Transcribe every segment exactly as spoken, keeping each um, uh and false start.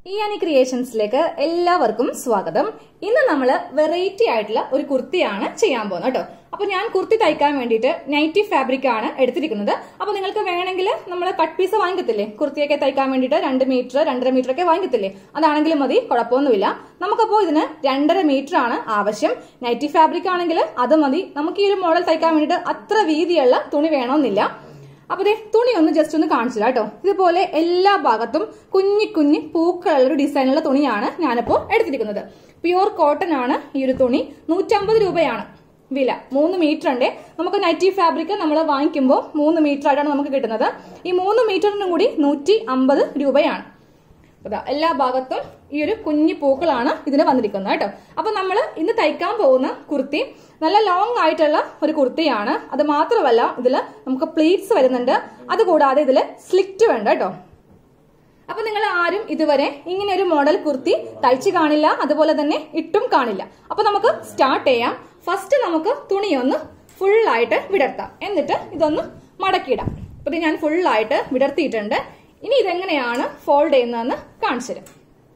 ഇയാനി ക്രിയേഷൻസിലേക്ക് എല്ലാവർക്കും സ്വാഗതം. ഇന്ന് നമ്മൾ വെറൈറ്റി ആയിട്ടുള്ള ഒരു കുർത്തിയാണ് ചെയ്യാൻ പോകുന്നത് കേട്ടോ. അപ്പൊ ഞാൻ കുർത്തി തയ്ക്കാൻ വേണ്ടിയിട്ട് നൈറ്റി ഫാബ്രിക് ആണ് എടുത്തിരിക്കുന്നത്. അപ്പൊ നിങ്ങൾക്ക് വേണമെങ്കിൽ നമ്മൾ കട്ട് പീസ് വാങ്ങിക്കത്തില്ലേ, കുർത്തിയൊക്കെ തയ്ക്കാൻ വേണ്ടിയിട്ട് രണ്ട് മീറ്റർ രണ്ടര മീറ്റർ ഒക്കെ വാങ്ങിക്കത്തില്ലേ, അതാണെങ്കിലും മതി, കുഴപ്പമൊന്നുമില്ല. നമുക്കപ്പോ ഇതിന് രണ്ടര മീറ്റർ ആണ് ആവശ്യം. നൈറ്റി ഫാബ്രിക് ആണെങ്കിൽ അത് മതി. നമുക്ക് ഈ ഒരു മോഡൽ തയ്ക്കാൻ വേണ്ടിയിട്ട് അത്ര വീതിയുള്ള തുണി വേണമെന്നില്ല. അപ്പൊ ദേ തുണി ഒന്ന് ജസ്റ്റ് ഒന്ന് കാണിച്ചില്ല കേട്ടോ. ഇതുപോലെ എല്ലാ ഭാഗത്തും കുഞ്ഞി കുഞ്ഞി പൂക്കളുള്ള ഒരു ഡിസൈനുള്ള തുണിയാണ് ഞാനിപ്പോ എടുത്തിരിക്കുന്നത്. പ്യുവർ കോട്ടൺ ആണ് ഈ ഒരു തുണി. നൂറ്റമ്പത് രൂപയാണ് വില. മൂന്ന് മീറ്റർ ഉണ്ട്. നമുക്ക് നൈറ്റി ഫാബ്രിക് നമ്മൾ വാങ്ങിക്കുമ്പോൾ മൂന്ന് മീറ്റർ ആയിട്ടാണ് നമുക്ക് കിട്ടുന്നത്. ഈ മൂന്ന് മീറ്ററിനും കൂടി നൂറ്റി അമ്പത് രൂപയാണ്. എല്ലാ ഭാഗത്തും ഈ ഒരു കുഞ്ഞി പൂക്കളാണ് ഇതിന് വന്നിരിക്കുന്നത് കേട്ടോ. അപ്പൊ നമ്മൾ ഇന്ന് തയ്ക്കാൻ പോകുന്ന കുർത്തി നല്ല ലോങ് ആയിട്ടുള്ള ഒരു കുർത്തിയാണ്. അത് മാത്രമല്ല ഇതില് നമുക്ക് പ്ലീറ്റ്സ് വരുന്നുണ്ട്. അതുകൂടാതെ ഇതില് സ്ലിറ്റ് വേണ്ട കേട്ടോ. അപ്പൊ നിങ്ങൾ ആരും ഇതുവരെ ഇങ്ങനെ ഒരു മോഡൽ കുർത്തി തയ്ച്ചു കാണില്ല, അതുപോലെ തന്നെ ഇട്ടും കാണില്ല. അപ്പൊ നമുക്ക് സ്റ്റാർട്ട് ചെയ്യാം. ഫസ്റ്റ് നമുക്ക് തുണിയൊന്ന് ഫുള്ളായിട്ട് വിടർത്താം, എന്നിട്ട് ഇതൊന്ന് മടക്കിയിടാം. അപ്പൊ ഇത് ഞാൻ ഫുള്ളായിട്ട് വിടർത്തിയിട്ടുണ്ട്. ഇനി ഇതെങ്ങനെയാണ് ഫോൾഡ് ചെയ്യുന്നതെന്ന് കാണിച്ചു തരാം.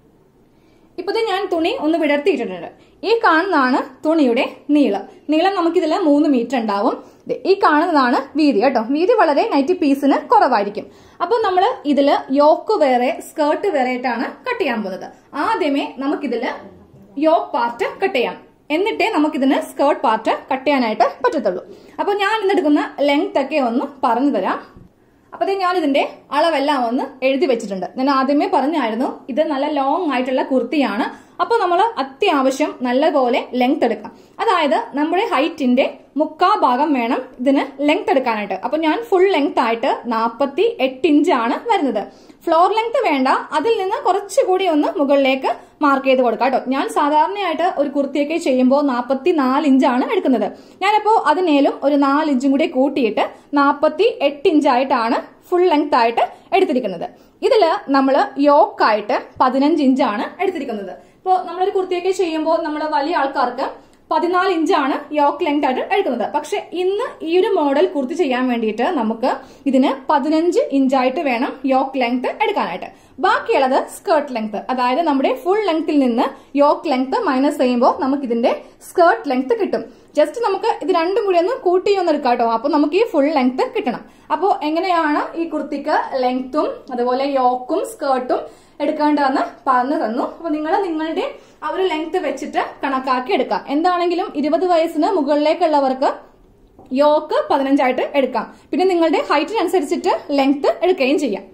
ഇപ്പൊ ഞാൻ തുണി ഒന്ന് വിടർത്തിയിട്ടുണ്ട്. ഈ കാണുന്നതാണ് തുണിയുടെ നീളം. നീളം നമുക്കിതിൽ മൂന്ന് മീറ്റർ ഉണ്ടാവും. ഈ കാണുന്നതാണ് വീതി കേട്ടോ. വീതി വളരെ നൈറ്റി പീസിന് കുറവായിരിക്കും. അപ്പൊ നമ്മൾ ഇതില് യോക്ക് വേറെ സ്കേർട്ട് വേറെ ആയിട്ടാണ് കട്ട് ചെയ്യാൻ പോകുന്നത്. ആദ്യമേ നമുക്കിതില് യോക്ക് പാർട്ട് കട്ട് ചെയ്യാം, എന്നിട്ടേ നമുക്കിതിന് സ്കേർട്ട് പാർട്ട് കട്ട് ചെയ്യാനായിട്ട് പറ്റത്തുള്ളൂ. അപ്പൊ ഞാൻ ഇന്നെടുക്കുന്ന ലെങ്ത് ഒക്കെ ഒന്ന് പറഞ്ഞു തരാം. അപ്പൊ ഞാൻ ഇതിന്റെ അളവെല്ലാം ഒന്ന് എഴുതി വെച്ചിട്ടുണ്ട്. ഞാൻ ആദ്യമേ പറഞ്ഞായിരുന്നു ഇത് നല്ല ലോങ് ആയിട്ടുള്ള കുർത്തിയാണ്. അപ്പൊ നമ്മൾ അത്യാവശ്യം നല്ലപോലെ ലെങ്ത് എടുക്കാം. അതായത് നമ്മുടെ ഹൈറ്റിന്റെ മുക്കാ ഭാഗം വേണം ഇതിന് ലെങ്ത് എടുക്കാനായിട്ട്. അപ്പൊ ഞാൻ ഫുൾ ലെങ്ത് ആയിട്ട് നാപ്പത്തി എട്ട് ഇഞ്ചാണ് വരുന്നത്. ഫ്ലോർ ലെങ്ത് വേണ്ട, അതിൽ നിന്ന് കുറച്ചുകൂടി ഒന്ന് മുകളിലേക്ക് മാർക്ക് ചെയ്ത് കൊടുക്കാം കേട്ടോ. ഞാൻ സാധാരണയായിട്ട് ഒരു കുർത്തിയൊക്കെ ചെയ്യുമ്പോൾ നാപ്പത്തി നാല് ഇഞ്ചാണ് എടുക്കുന്നത്. ഞാനപ്പോ അതിനേലും ഒരു നാല് ഇഞ്ചും കൂടി കൂട്ടിയിട്ട് നാപ്പത്തി എട്ട് ഇഞ്ചായിട്ടാണ് ഫുൾ ലെങ്ത് ആയിട്ട് എടുത്തിരിക്കുന്നത്. ഇതില് നമ്മള് യോക്കായിട്ട് പതിനഞ്ച് ഇഞ്ചാണ് എടുത്തിരിക്കുന്നത്. ഇപ്പോ നമ്മളൊരു കുർത്തിയൊക്കെ ചെയ്യുമ്പോൾ നമ്മൾ വലിയ ആൾക്കാർക്ക് പതിനാല് ഇഞ്ചാണ് യോക്ക് ലെങ്ത് ആയിട്ട് എടുക്കുന്നത്. പക്ഷെ ഇന്ന് ഈ ഒരു മോഡൽ കുർത്തി ചെയ്യാൻ വേണ്ടിയിട്ട് നമുക്ക് ഇതിന് പതിനഞ്ച് ഇഞ്ചായിട്ട് വേണം യോക്ക് ലെങ്ത് എടുക്കാനായിട്ട്. ബാക്കിയുള്ളത് സ്കേർട്ട് ലെങ്ത്, അതായത് നമ്മുടെ ഫുൾ ലെങ്ത്തിൽ നിന്ന് യോക്ക് ലെങ്ത് മൈനസ് ചെയ്യുമ്പോൾ നമുക്ക് ഇതിന്റെ സ്കേർട്ട് ലെങ്ത് കിട്ടും. ജസ്റ്റ് നമുക്ക് ഇത് രണ്ടും കൂടി ഒന്ന് കൂട്ടി ഒന്ന് എടുക്കാം കേട്ടോ. അപ്പൊ നമുക്ക് ഈ ഫുൾ ലെങ്ത് കിട്ടണം. അപ്പോ എങ്ങനെയാണ് ഈ കുർത്തിക്ക് ലെങ്ത്തും അതുപോലെ യോക്കും സ്കേർട്ടും എടുക്കേണ്ടതെന്ന് പറഞ്ഞു തന്നു. അപ്പൊ നിങ്ങൾ നിങ്ങളുടെ ആ ഒരു ലെങ്ത് വെച്ചിട്ട് കണക്കാക്കി എടുക്കാം. എന്താണെങ്കിലും ഇരുപത് വയസ്സിന് മുകളിലേക്കുള്ളവർക്ക് യോക്ക് പതിനഞ്ചായിട്ട് എടുക്കാം. പിന്നെ നിങ്ങളുടെ ഹൈറ്റിനനുസരിച്ചിട്ട് ലെങ്ത് എടുക്കുകയും ചെയ്യാം.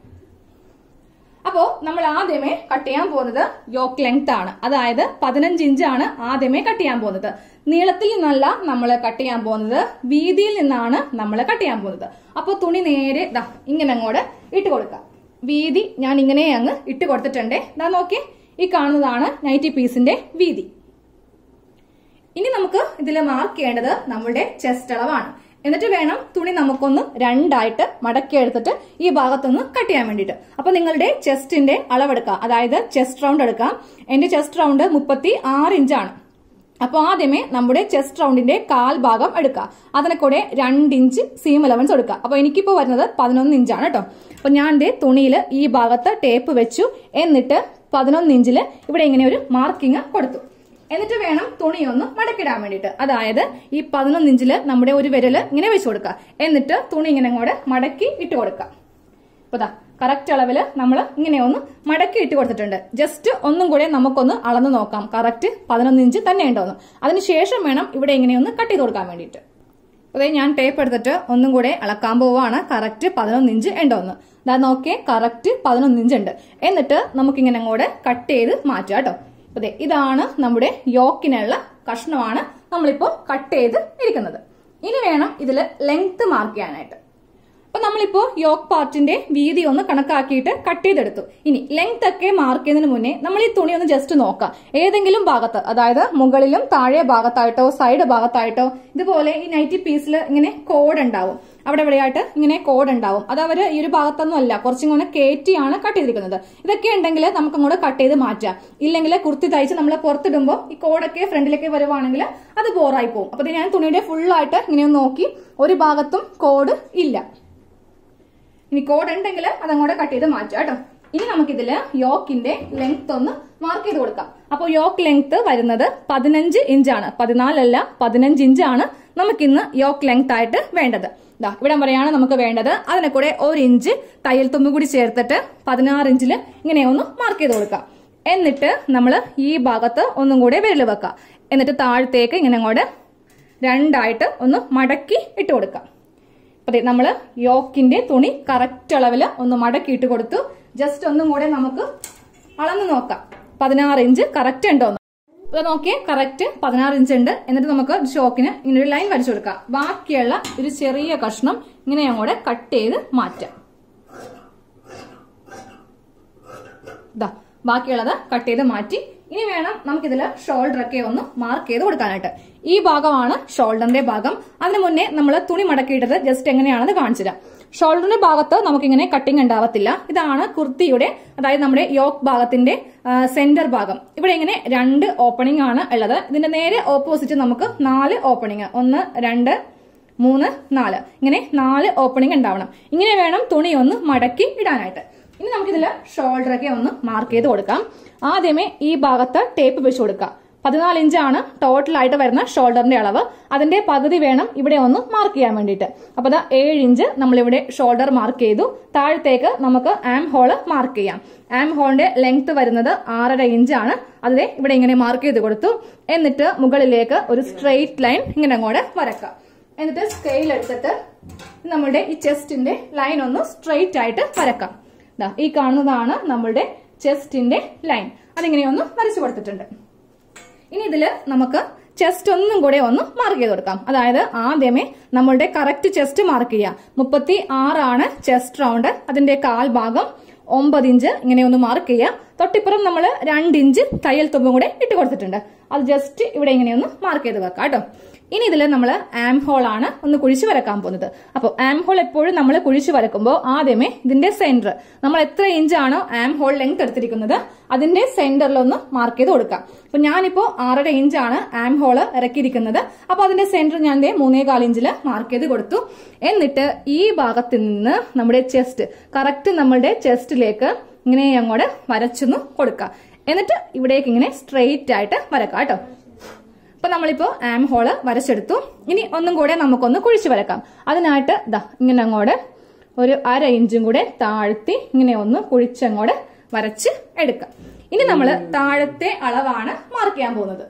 അപ്പോ നമ്മൾ ആദ്യമേ കട്ട് ചെയ്യാൻ പോകുന്നത് യോക്ക് ലെങ്ത് ആണ്. അതായത് പതിനഞ്ച് ഇഞ്ചാണ് ആദ്യമേ കട്ട് ചെയ്യാൻ പോകുന്നത്. നീളത്തിൽ നിന്നല്ല നമ്മൾ കട്ട് ചെയ്യാൻ പോകുന്നത്, വീതിയിൽ നിന്നാണ് നമ്മൾ കട്ട് ചെയ്യാൻ പോകുന്നത്. അപ്പൊ തുണി നേരെ ദാ ഇങ്ങനെ അങ്ങോട്ട് ഇട്ട് കൊടുക്കാം. വീതി ഞാൻ ഇങ്ങനെ അങ്ങ് ഇട്ട് കൊടുത്തിട്ടുണ്ടേ. ദാ നോക്കിയേ, ഈ കാണുന്നതാണ് നൈറ്റി പീസിന്റെ വീതി. ഇനി നമുക്ക് ഇതിൽ മാർക്ക് ചെയ്യേണ്ടത് നമ്മുടെ ചെസ്റ്റ് അളവാണ്. എന്നിട്ട് വേണം തുണി നമുക്കൊന്ന് രണ്ടായിട്ട് മടക്കി എടുത്തിട്ട് ഈ ഭാഗത്തൊന്ന് കട്ട് ചെയ്യാൻ വേണ്ടിയിട്ട്. അപ്പൊ നിങ്ങളുടെ ചെസ്റ്റിന്റെ അളവെടുക്കാം, അതായത് ചെസ്റ്റ് റൗണ്ട് എടുക്കാം. എന്റെ ചെസ്റ്റ് റൗണ്ട് മുപ്പത്തി ആറ് ഇഞ്ചാണ്. അപ്പൊ ആദ്യമേ നമ്മുടെ ചെസ്റ്റ് റൗണ്ടിന്റെ കാൽ ഭാഗം എടുക്കുക. അതിനെ കൂടെ രണ്ട് ഇഞ്ച് സീം അലവൻസ് എടുക്കുക. അപ്പൊ എനിക്കിപ്പോ വരുന്നത് പതിനൊന്ന് ഇഞ്ചാണ് കേട്ടോ. അപ്പൊ ഞാൻ എന്റെ തുണിയിൽ ഈ ഭാഗത്ത് ടേപ്പ് വെച്ചു, എന്നിട്ട് പതിനൊന്ന് ഇഞ്ചില് ഇവിടെ ഇങ്ങനെ ഒരു മാർക്കിങ് കൊടുത്തു. എന്നിട്ട് വേണം തുണി ഒന്ന് മടക്കിടാൻ വേണ്ടിയിട്ട്. അതായത് ഈ പതിനൊന്ന് ഇഞ്ചില് നമ്മുടെ ഒരു വിരല് ഇങ്ങനെ വെച്ചു കൊടുക്കുക. എന്നിട്ട് തുണി ഇങ്ങനെ അങ്ങോട്ട് മടക്കി ഇട്ട് കൊടുക്കുക. അപ്പൊ ദാ കറക്റ്റ് അളവില് നമ്മൾ ഇങ്ങനെ ഒന്ന് മടക്കി ഇട്ട് കൊടുത്തിട്ടുണ്ട്. ജസ്റ്റ് ഒന്നും കൂടെ നമുക്കൊന്ന് അളന്ന് നോക്കാം കറക്റ്റ് പതിനൊന്ന് ഇഞ്ച് തന്നെ ഉണ്ടോന്ന്. അതിനുശേഷം വേണം ഇവിടെ ഇങ്ങനെ ഒന്ന് കട്ട് ചെയ്ത് കൊടുക്കാൻ വേണ്ടിയിട്ട്. അതെ, ഞാൻ ടേപ്പ് എടുത്തിട്ട് ഒന്നും കൂടെ അളക്കാൻ പോവാണ് കറക്റ്റ് പതിനൊന്ന് ഇഞ്ച് ഉണ്ടോന്ന്. അതാ നോക്കിയേ, കറക്റ്റ് പതിനൊന്ന് ഇഞ്ച് ഉണ്ട്. എന്നിട്ട് നമുക്കിങ്ങനെ അങ്ങോട്ട് കട്ട് ചെയ്ത് മാറ്റാം കേട്ടോ. അതെ, ഇതാണ് നമ്മുടെ യോക്കിനുള്ള കഷ്ണമാണ് നമ്മളിപ്പോ കട്ട് ചെയ്ത് ഇരിക്കുന്നത്. ഇനി വേണം ഇതില് ലെങ്ത് മാർക്ക് ചെയ്യാനായിട്ട്. അപ്പൊ നമ്മളിപ്പോ യോക്ക് പാർട്ടിന്റെ വീതി ഒന്ന് കണക്കാക്കിയിട്ട് കട്ട് ചെയ്തെടുത്തു. ഇനി ലെങ്ത് ഒക്കെ മാർക്ക് ചെയ്യുന്നതിന് മുന്നേ നമ്മൾ ഈ തുണി ഒന്ന് ജസ്റ്റ് നോക്കാം. ഏതെങ്കിലും ഭാഗത്ത്, അതായത് മുകളിലും താഴെ ഭാഗത്തായിട്ടോ സൈഡ് ഭാഗത്തായിട്ടോ ഇതുപോലെ ഈ നൈറ്റി പീസിൽ ഇങ്ങനെ കോഡ് ഉണ്ടാവും. അവിടെ എവിടെയായിട്ട് ഇങ്ങനെ കോഡ് ഉണ്ടാവും. അത് അവര് ഈ ഒരു ഭാഗത്തൊന്നും അല്ല, കുറച്ചും കൂടെ കയറ്റിയാണ് കട്ട് ചെയ്തിരിക്കുന്നത്. ഇതൊക്കെ ഉണ്ടെങ്കിൽ നമുക്ക് അങ്ങോട്ട് കട്ട് ചെയ്ത് മാറ്റാം. ഇല്ലെങ്കിൽ കുർത്തി തയ്ച്ച് നമ്മൾ പുറത്തിടുമ്പോൾ ഈ കോഡൊക്കെ ഫ്രണ്ടിലേക്ക് വരുവാണെങ്കിൽ അത് ബോറായി പോകും. അപ്പൊ ഞാൻ തുണിയുടെ ഫുള്ളായിട്ട് ഇങ്ങനെ നോക്കി, ഒരു ഭാഗത്തും കോഡ് ഇല്ല. ഇനി കോഡ് ഉണ്ടെങ്കിൽ അതങ്ങോട്ട് കട്ട് ചെയ്ത് മാറ്റാം കേട്ടോ. ഇനി നമുക്കിതില് യോക്കിന്റെ ലെങ്ത് ഒന്ന് മാർക്ക് ചെയ്ത് കൊടുക്കാം. അപ്പൊ യോക്ക് ലെങ്ത് വരുന്നത് പതിനഞ്ച് ഇഞ്ചാണ്, പതിനാലല്ല പതിനഞ്ച് ഇഞ്ചാണ് നമുക്കിന്ന് യോക്ക് ലെങ്ത് ആയിട്ട് വേണ്ടത്. ഇതാ ഇവിടെ വരെയാണ് നമുക്ക് വേണ്ടത്. അതിനെ കൂടെ ഒരു ഇഞ്ച് തയ്യൽ തുമ്പ് കൂടി ചേർത്തിട്ട് പതിനാറ് ഇഞ്ചില് ഇങ്ങനെ ഒന്ന് മാർക്ക് ചെയ്ത് കൊടുക്കാം. എന്നിട്ട് നമ്മൾ ഈ ഭാഗത്ത് ഒന്നും കൂടെ വിരൽ വെക്കാം. എന്നിട്ട് താഴത്തേക്ക് ഇങ്ങനെ അങ്ങോട്ട് രണ്ടായിട്ട് ഒന്ന് മടക്കി ഇട്ട് കൊടുക്കാം. അതെ, നമ്മള് യോക്കിന്റെ തുണി കറക്റ്റ് അളവില് ഒന്ന് മടക്കി ഇട്ട് കൊടുത്തു. ജസ്റ്റ് ഒന്നും കൂടെ നമുക്ക് അളന്ന് നോക്കാം പതിനാറ് ഇഞ്ച് കറക്റ്റ് ഉണ്ടോ എന്ന്. ഇത് നോക്കിയേ, കറക്റ്റ് പതിനാറ് ഇഞ്ച് ഉണ്ട്. എന്നിട്ട് നമുക്ക് ഷോക്കിന് ഇങ്ങനെ ഒരു ലൈൻ വരച്ചു കൊടുക്കാം. ബാക്കിയുള്ള ഒരു ചെറിയ കഷ്ണം ഇങ്ങനെ അങ്ങോട്ട് കട്ട് ചെയ്ത് മാറ്റാം. ഇതാ ബാക്കിയുള്ളത് കട്ട് ചെയ്ത് മാറ്റി. ഇനി വേണം നമുക്കിതില് ഷോൾഡർ ഒക്കെ ഒന്ന് മാർക്ക് ചെയ്ത് കൊടുക്കാനായിട്ട്. ഈ ഭാഗമാണ് ഷോൾഡറിന്റെ ഭാഗം. അതിനു മുന്നേ നമ്മൾ തുണി മടക്കിയിട്ടത് ജസ്റ്റ് എങ്ങനെയാണെന്ന് കാണിച്ചു തരാം. ഷോൾഡറിന്റെ ഭാഗത്ത് നമുക്കിങ്ങനെ കട്ടിങ് ഉണ്ടാവത്തില്ല. ഇതാണ് കുർത്തിയുടെ, അതായത് നമ്മുടെ യോക്ക് ഭാഗത്തിന്റെ സെന്റർ ഭാഗം. ഇവിടെ ഇങ്ങനെ രണ്ട് ഓപ്പണിംഗ് ആണ് ഉള്ളത്. ഇതിന്റെ നേരെ ഓപ്പോസിറ്റ് നമുക്ക് നാല് ഓപ്പണിംഗ്, ഒന്ന് രണ്ട് മൂന്ന് നാല്, ഇങ്ങനെ നാല് ഓപ്പണിംഗ് ഉണ്ടാവണം. ഇങ്ങനെ വേണം തുണി ഒന്ന് മടക്കി ഇടാനായിട്ട്. ഇനി നമുക്കിതില് ഷോൾഡർ ഒക്കെ ഒന്ന് മാർക്ക് ചെയ്ത് കൊടുക്കാം. ആദ്യമേ ഈ ഭാഗത്ത് ടേപ്പ് വെച്ച് കൊടുക്കാം. പതിനാല് ഇഞ്ചാണ് ടോട്ടൽ ആയിട്ട് വരുന്ന ഷോൾഡറിന്റെ അളവ്. അതിന്റെ പകുതി വേണം ഇവിടെ ഒന്ന് മാർക്ക് ചെയ്യാൻ വേണ്ടിയിട്ട്. അപ്പൊ അതാ ഏഴ് ഇഞ്ച് നമ്മളിവിടെ ഷോൾഡർ മാർക്ക് ചെയ്തു. താഴത്തേക്ക് നമുക്ക് ആം ഹോള് മാർക്ക് ചെയ്യാം. ആം ഹോളിന്റെ ലെങ്ത് വരുന്നത് ആറര ഇഞ്ചാണ്. അതിനെ ഇവിടെ ഇങ്ങനെ മാർക്ക് ചെയ്ത് കൊടുത്തു. എന്നിട്ട് മുകളിലേക്ക് ഒരു സ്ട്രെയിറ്റ് ലൈൻ ഇങ്ങനെ അങ്ങോട്ട് വരക്കാം. എന്നിട്ട് സ്കെയിൽ എടുത്തിട്ട് നമ്മളുടെ ഈ ചെസ്റ്റിന്റെ ലൈൻ ഒന്ന് സ്ട്രെയിറ്റ് ആയിട്ട് വരക്കാം. ഈ കാണുന്നതാണ് നമ്മളുടെ ചെസ്റ്റിന്റെ ലൈൻ. അതിങ്ങനെ ഒന്ന് വരച്ചു കൊടുത്തിട്ടുണ്ട്. ഇനി ഇതില് നമുക്ക് ചെസ്റ്റ് ഒന്നും കൂടെ ഒന്ന് മാർക്ക് ചെയ്ത് കൊടുക്കാം. അതായത് ആദ്യമേ നമ്മളുടെ കറക്റ്റ് ചെസ്റ്റ് മാർക്ക് ചെയ്യാം. മുപ്പത്തി ആറാണ് ചെസ്റ്റ് റൗണ്ട്. അതിന്റെ കാൽ ഭാഗം ഒമ്പത് ഇഞ്ച് ഇങ്ങനെ ഒന്ന് മാർക്ക് ചെയ്യാം. തൊട്ടിപ്പുറം നമ്മൾ രണ്ട് ഇഞ്ച് തയ്യൽ തുമ്പും കൂടെ ഇട്ട് കൊടുത്തിട്ടുണ്ട്. അത് ജസ്റ്റ് ഇവിടെ ഇങ്ങനെ ഒന്ന് മാർക്ക് ചെയ്ത് വെക്കാം കേട്ടോ. ഇനി ഇതിൽ നമ്മൾ ആം ഹോൾ ആണ് ഒന്ന് കുഴിച്ചു വരക്കാൻ പോകുന്നത്. അപ്പോൾ ആം ഹോൾ എപ്പോഴും നമ്മൾ കുഴിച്ചു വരക്കുമ്പോൾ ആദ്യമേ ഇതിന്റെ സെന്റർ, നമ്മൾ എത്ര ഇഞ്ചാണോ ആം ഹോൾ ലെങ്ത് എടുത്തിരിക്കുന്നത് അതിന്റെ സെന്ററിലൊന്ന് മാർക്ക് ചെയ്ത് കൊടുക്കാം. അപ്പൊ ഞാനിപ്പോ ആറര ഇഞ്ചാണ് ആം ഹോള് ഇറക്കിയിരിക്കുന്നത്. അപ്പൊ അതിന്റെ സെന്റർ ഞാൻ മൂന്നേകാൽ ഇഞ്ചില് മാർക്ക് ചെയ്ത് കൊടുത്തു. എന്നിട്ട് ഈ ഭാഗത്ത് നിന്ന് നമ്മുടെ ചെസ്റ്റ് കറക്റ്റ് നമ്മളുടെ ചെസ്റ്റിലേക്ക് ഇങ്ങനെ അങ്ങോട്ട് വരച്ചൊന്ന് കൊടുക്കാം. എന്നിട്ട് ഇവിടേക്ക് ഇങ്ങനെ സ്ട്രെയിറ്റ് ആയിട്ട് വരക്കാം കേട്ടോ. അപ്പൊ നമ്മളിപ്പോ ആം ഹോള് വരച്ചെടുത്തു. ഇനി ഒന്നും കൂടെ നമുക്കൊന്ന് കുഴിച്ചു വരക്കാം. അതിനായിട്ട് ദാ ഇങ്ങനെ അങ്ങോട്ട് ഒരു അര ഇഞ്ചും കൂടെ താഴ്ത്തി ഇങ്ങനെ ഒന്ന് കുഴിച്ചങ്ങോട്ട് വരച്ച് എടുക്കാം. ഇനി നമ്മള് താഴത്തെ അളവാണ് മാർക്ക് ചെയ്യാൻ പോകുന്നത്.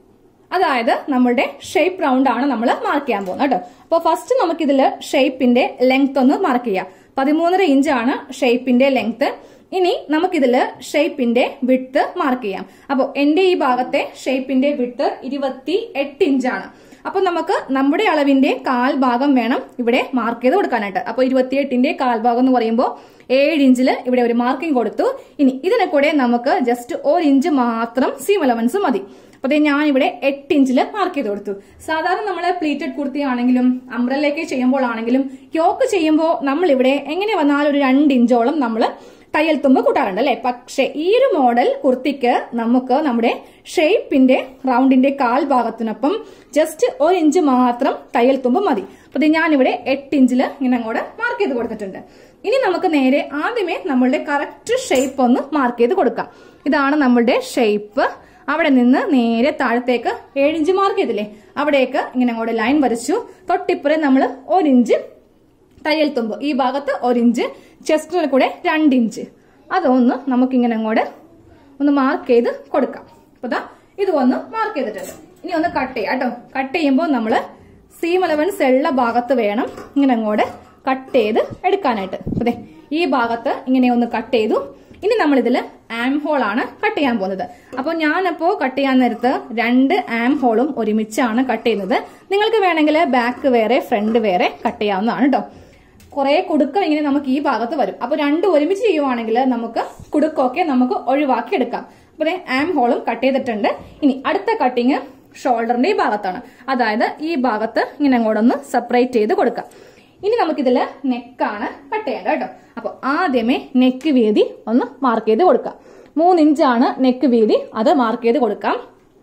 അതായത് നമ്മളുടെ ഷേപ്പ് റൗണ്ട് ആണ് നമ്മൾ മാർക്ക് ചെയ്യാൻ പോകുന്നത് കേട്ടോ. അപ്പൊ ഫസ്റ്റ് നമുക്കിതില് ഷേപ്പിന്റെ ലെങ്ത് ഒന്ന് മാർക്ക് ചെയ്യാം. പതിമൂന്നര ഇഞ്ചാണ് ഷേപ്പിന്റെ ലെങ്ത്. ഇനി നമുക്കിതില് ഷേപ്പിന്റെ വിഡ്ത്ത് മാർക്ക് ചെയ്യാം. അപ്പൊ എന്റെ ഈ ഭാഗത്തെ ഷേപ്പിന്റെ വിഡ്ത്ത് ഇരുപത്തി എട്ട് ഇഞ്ചാണ്. അപ്പൊ നമുക്ക് നമ്മുടെ അളവിന്റെ കാൽ ഭാഗം വേണം ഇവിടെ മാർക്ക് ചെയ്ത് കൊടുക്കാനായിട്ട്. അപ്പൊ ഇരുപത്തിയെട്ടിന്റെ കാൽ ഭാഗം എന്ന് പറയുമ്പോൾ ഏഴ് ഇഞ്ചില് ഇവിടെ ഒരു മാർക്കിംഗ് കൊടുത്തു. ഇനി ഇതിനെ കൂടെ നമുക്ക് ജസ്റ്റ് ഒരു ഇഞ്ച് മാത്രം സീം അലവൻസ് മതി. അപ്പൊ ഞാൻ ഇവിടെ എട്ട് ഇഞ്ചില് മാർക്ക് ചെയ്ത് കൊടുത്തു. സാധാരണ നമ്മള് പ്ലീറ്റഡ് കുർത്തി ആണെങ്കിലും അംബ്രല്ലയൊക്കെ ചെയ്യുമ്പോൾ ആണെങ്കിലും യോക്ക് ചെയ്യുമ്പോൾ നമ്മൾ ഇവിടെ എങ്ങനെ വന്നാലും ഒരു രണ്ട് ഇഞ്ചോളം നമ്മള് തയ്യൽ തുമ്പ് കൂട്ടാറുണ്ട് അല്ലെ. പക്ഷെ ഈ ഒരു മോഡൽ കുർത്തിക്ക് നമുക്ക് നമ്മുടെ ഷേപ്പിന്റെ റൗണ്ടിന്റെ കാൽ ഭാഗത്തിനൊപ്പം ജസ്റ്റ് ഒരു ഇഞ്ച് മാത്രം തയ്യൽ തുമ്പ് മതി. അപ്പൊ ഞാനിവിടെ എട്ട് ഇഞ്ചില് ഇങ്ങനെ അങ്ങോട്ട് മാർക്ക് ചെയ്ത് കൊടുത്തിട്ടുണ്ട്. ഇനി നമുക്ക് നേരെ ആദ്യമേ നമ്മളുടെ കറക്റ്റ് ഷേപ്പ് ഒന്ന് മാർക്ക് ചെയ്ത് കൊടുക്കാം. ഇതാണ് നമ്മളുടെ ഷേപ്പ്. അവിടെ നിന്ന് നേരെ താഴത്തേക്ക് ഏഴിഞ്ച് മാർക്ക് ചെയ്തില്ലേ, അവിടേക്ക് ഇങ്ങനെ അങ്ങോട്ട് ലൈൻ വരച്ചു. തൊട്ടിപ്പുറം നമ്മൾ ഒരിഞ്ച് തയ്യൽ തുമ്പ്, ഈ ഭാഗത്ത് ഒരിഞ്ച്, ചെസ്റ്റിന് കൂടെ രണ്ടിഞ്ച്, അതൊന്ന് നമുക്കിങ്ങനെ അങ്ങോട്ട് ഒന്ന് മാർക്ക് ചെയ്ത് കൊടുക്കാം. അപ്പൊ ദാ ഇത് ഒന്ന് മാർക്ക് ചെയ്തിട്ടുണ്ട്. ഇനി ഒന്ന് കട്ട് ചെയ്യാം കേട്ടോ. കട്ട് ചെയ്യുമ്പോൾ നമ്മള് സീം അലവൻസ് ഉള്ള ഭാഗത്ത് വേണം ഇങ്ങനെ അങ്ങോട്ട് കട്ട് ചെയ്ത് എടുക്കാനായിട്ട്. അതെ, ഈ ഭാഗത്ത് ഇങ്ങനെ ഒന്ന് കട്ട് ചെയ്തു. ഇനി നമ്മൾ ഇതില് ആം ഹോൾ ആണ് കട്ട് ചെയ്യാൻ പോകുന്നത്. അപ്പൊ ഞാനപ്പോ കട്ട് ചെയ്യാൻ നേരത്ത് രണ്ട് ആം ഹോളും ഒരുമിച്ചാണ് കട്ട് ചെയ്യുന്നത്. നിങ്ങൾക്ക് വേണമെങ്കിൽ ബാക്ക് വേറെ ഫ്രണ്ട് വേറെ കട്ട് ചെയ്യാവുന്നതാണ് കേട്ടോ. കുറെ കുടുക്കം ഇങ്ങനെ നമുക്ക് ഈ ഭാഗത്ത് വരും. അപ്പൊ രണ്ടും ഒരുമിച്ച് ചെയ്യുവാണെങ്കിൽ നമുക്ക് കുടുക്കൊക്കെ നമുക്ക് ഒഴിവാക്കി എടുക്കാം. അപ്പൊ ആം ഹോളും കട്ട് ചെയ്തിട്ടുണ്ട്. ഇനി അടുത്ത കട്ടിങ് ഷോൾഡറിന്റെ ഈ ഭാഗത്താണ്. അതായത് ഈ ഭാഗത്ത് ഇങ്ങനെ അങ്ങോട്ടൊന്ന് സെപ്പറേറ്റ് ചെയ്ത് കൊടുക്കാം. ഇനി നമുക്കിതില് നെക്കാണ് കട്ട് ചെയ്യേണ്ടത് കേട്ടോ. അപ്പൊ ആദ്യമേ നെക്ക് വീതി ഒന്ന് മാർക്ക് ചെയ്ത് കൊടുക്കാം. മൂന്നിഞ്ചാണ് നെക്ക് വീതി, അത് മാർക്ക് ചെയ്ത് കൊടുക്കാം.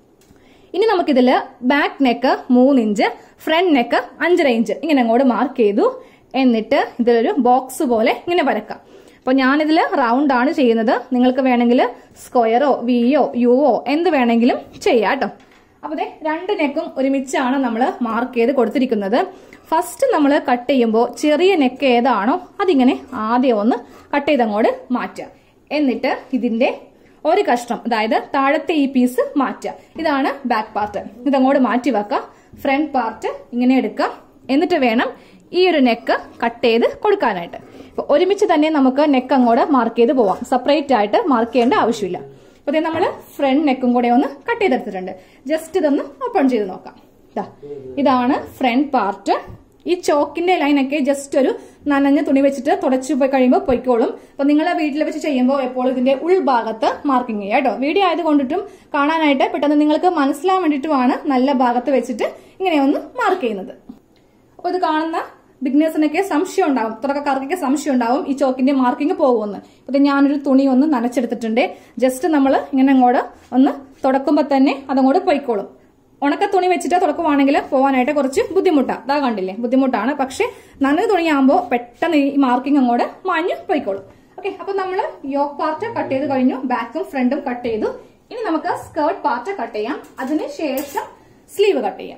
ഇനി നമുക്കിതില് ബാക്ക് നെക്ക് മൂന്നിഞ്ച്, ഫ്രണ്ട് നെക്ക് അഞ്ചര ഇഞ്ച് ഇങ്ങനെ അങ്ങോട്ട് മാർക്ക് ചെയ്തു. എന്നിട്ട് ഇതിലൊരു ബോക്സ് പോലെ ഇങ്ങനെ വരക്കാം. അപ്പൊ ഞാനിതിൽ റൗണ്ട് ആണ് ചെയ്യുന്നത്. നിങ്ങൾക്ക് വേണമെങ്കിൽ സ്ക്വയറോ വിയോ യുവോ എന്ത് വേണമെങ്കിലും ചെയ്യാം കേട്ടോ. അപ്പൊ അതെ രണ്ട് നെക്കും ഒരുമിച്ചാണ് നമ്മൾ മാർക്ക് ചെയ്ത് കൊടുത്തിരിക്കുന്നത്. ഫസ്റ്റ് നമ്മൾ കട്ട് ചെയ്യുമ്പോൾ ചെറിയ നെക്ക് ഏതാണോ അതിങ്ങനെ ആദ്യം ഒന്ന് കട്ട് ചെയ്തങ്ങോട്ട് മാറ്റുക. എന്നിട്ട് ഇതിന്റെ ഒരു കഷ്ണം, അതായത് താഴത്തെ ഈ പീസ് മാറ്റുക. ഇതാണ് ബാക്ക് പാർട്ട്. ഇതങ്ങോട്ട് മാറ്റി വെക്കുക. ഫ്രണ്ട് പാർട്ട് ഇങ്ങനെ എടുക്കുക. എന്നിട്ട് വേണം ഈ ഒരു നെക്ക് കട്ട് ചെയ്ത് കൊടുക്കാനായിട്ട്. ഇപ്പൊ ഒരുമിച്ച് തന്നെ നമുക്ക് നെക്ക് അങ്ങോട്ട് മാർക്ക് ചെയ്ത് പോവാം. സെപ്പറേറ്റ് ആയിട്ട് മാർക്ക് ചെയ്യേണ്ട ആവശ്യമില്ല. അപ്പൊ നമ്മൾ ഫ്രണ്ട് നെക്കും കൂടെ ഒന്ന് കട്ട് ചെയ്തെടുത്തിട്ടുണ്ട്. ജസ്റ്റ് ഇതൊന്ന് ഓപ്പൺ ചെയ്ത് നോക്കാം. ഇതാണ് ഫ്രണ്ട് പാർട്ട്. ഈ ചോക്കിന്റെ ലൈനൊക്കെ ജസ്റ്റ് ഒരു നനഞ്ഞ തുണി വെച്ചിട്ട് തുടച്ചു പോയി കഴിയുമ്പോൾ പൊയ്ക്കോളും. അപ്പൊ നിങ്ങളെ വീട്ടിൽ വെച്ച് ചെയ്യുമ്പോൾ എപ്പോഴും ഇതിന്റെ ഉൾഭാഗത്ത് മാർക്കിംഗ് ചെയ്യുക കേട്ടോ. വീഡിയോ ആയത് കൊണ്ടിട്ടും കാണാനായിട്ട് പെട്ടെന്ന് നിങ്ങൾക്ക് മനസ്സിലാൻ വേണ്ടിയിട്ടുമാണ് നല്ല ഭാഗത്ത് വെച്ചിട്ട് ഇങ്ങനെ ഒന്ന് മാർക്ക് ചെയ്യുന്നത്. അപ്പൊ ഇത് കാണുന്ന ബിഗ്നേഴ്സിനൊക്കെ സംശയം ഉണ്ടാവും, തുടക്കക്കാർക്കൊക്കെ സംശയം ഉണ്ടാവും ഈ ചോക്കിന്റെ മാർക്കിംഗ് പോകുമെന്ന്. അപ്പൊ ഞാനൊരു തുണി ഒന്ന് നനച്ചെടുത്തിട്ടുണ്ട്. ജസ്റ്റ് നമ്മൾ ഇങ്ങനെ അങ്ങോട്ട് ഒന്ന് തുടക്കുമ്പോൾ തന്നെ അതങ്ങോട്ട് പൊയ്ക്കോളും. ഉണക്ക തുണി വെച്ചിട്ട് തുടക്കുവാണെങ്കിൽ പോകാനായിട്ട് കുറച്ച് ബുദ്ധിമുട്ടാണ്. അതാ കണ്ടില്ലേ, ബുദ്ധിമുട്ടാണ്. പക്ഷെ നനഞ്ഞ തുണിയാകുമ്പോൾ പെട്ടെന്ന് ഈ മാർക്കിംഗ് അങ്ങോട്ട് മാഞ്ഞു പോയിക്കോളും. ഓക്കെ, അപ്പൊ നമ്മൾ യോക്ക് പാർട്ട് കട്ട് ചെയ്ത് കഴിഞ്ഞു. ബാക്കും ഫ്രണ്ടും കട്ട് ചെയ്തു. ഇനി നമുക്ക് സ്കേർട്ട് പാർട്ട് കട്ട് ചെയ്യാം. അതിന് ശേഷം സ്ലീവ് കട്ട് ചെയ്യാം.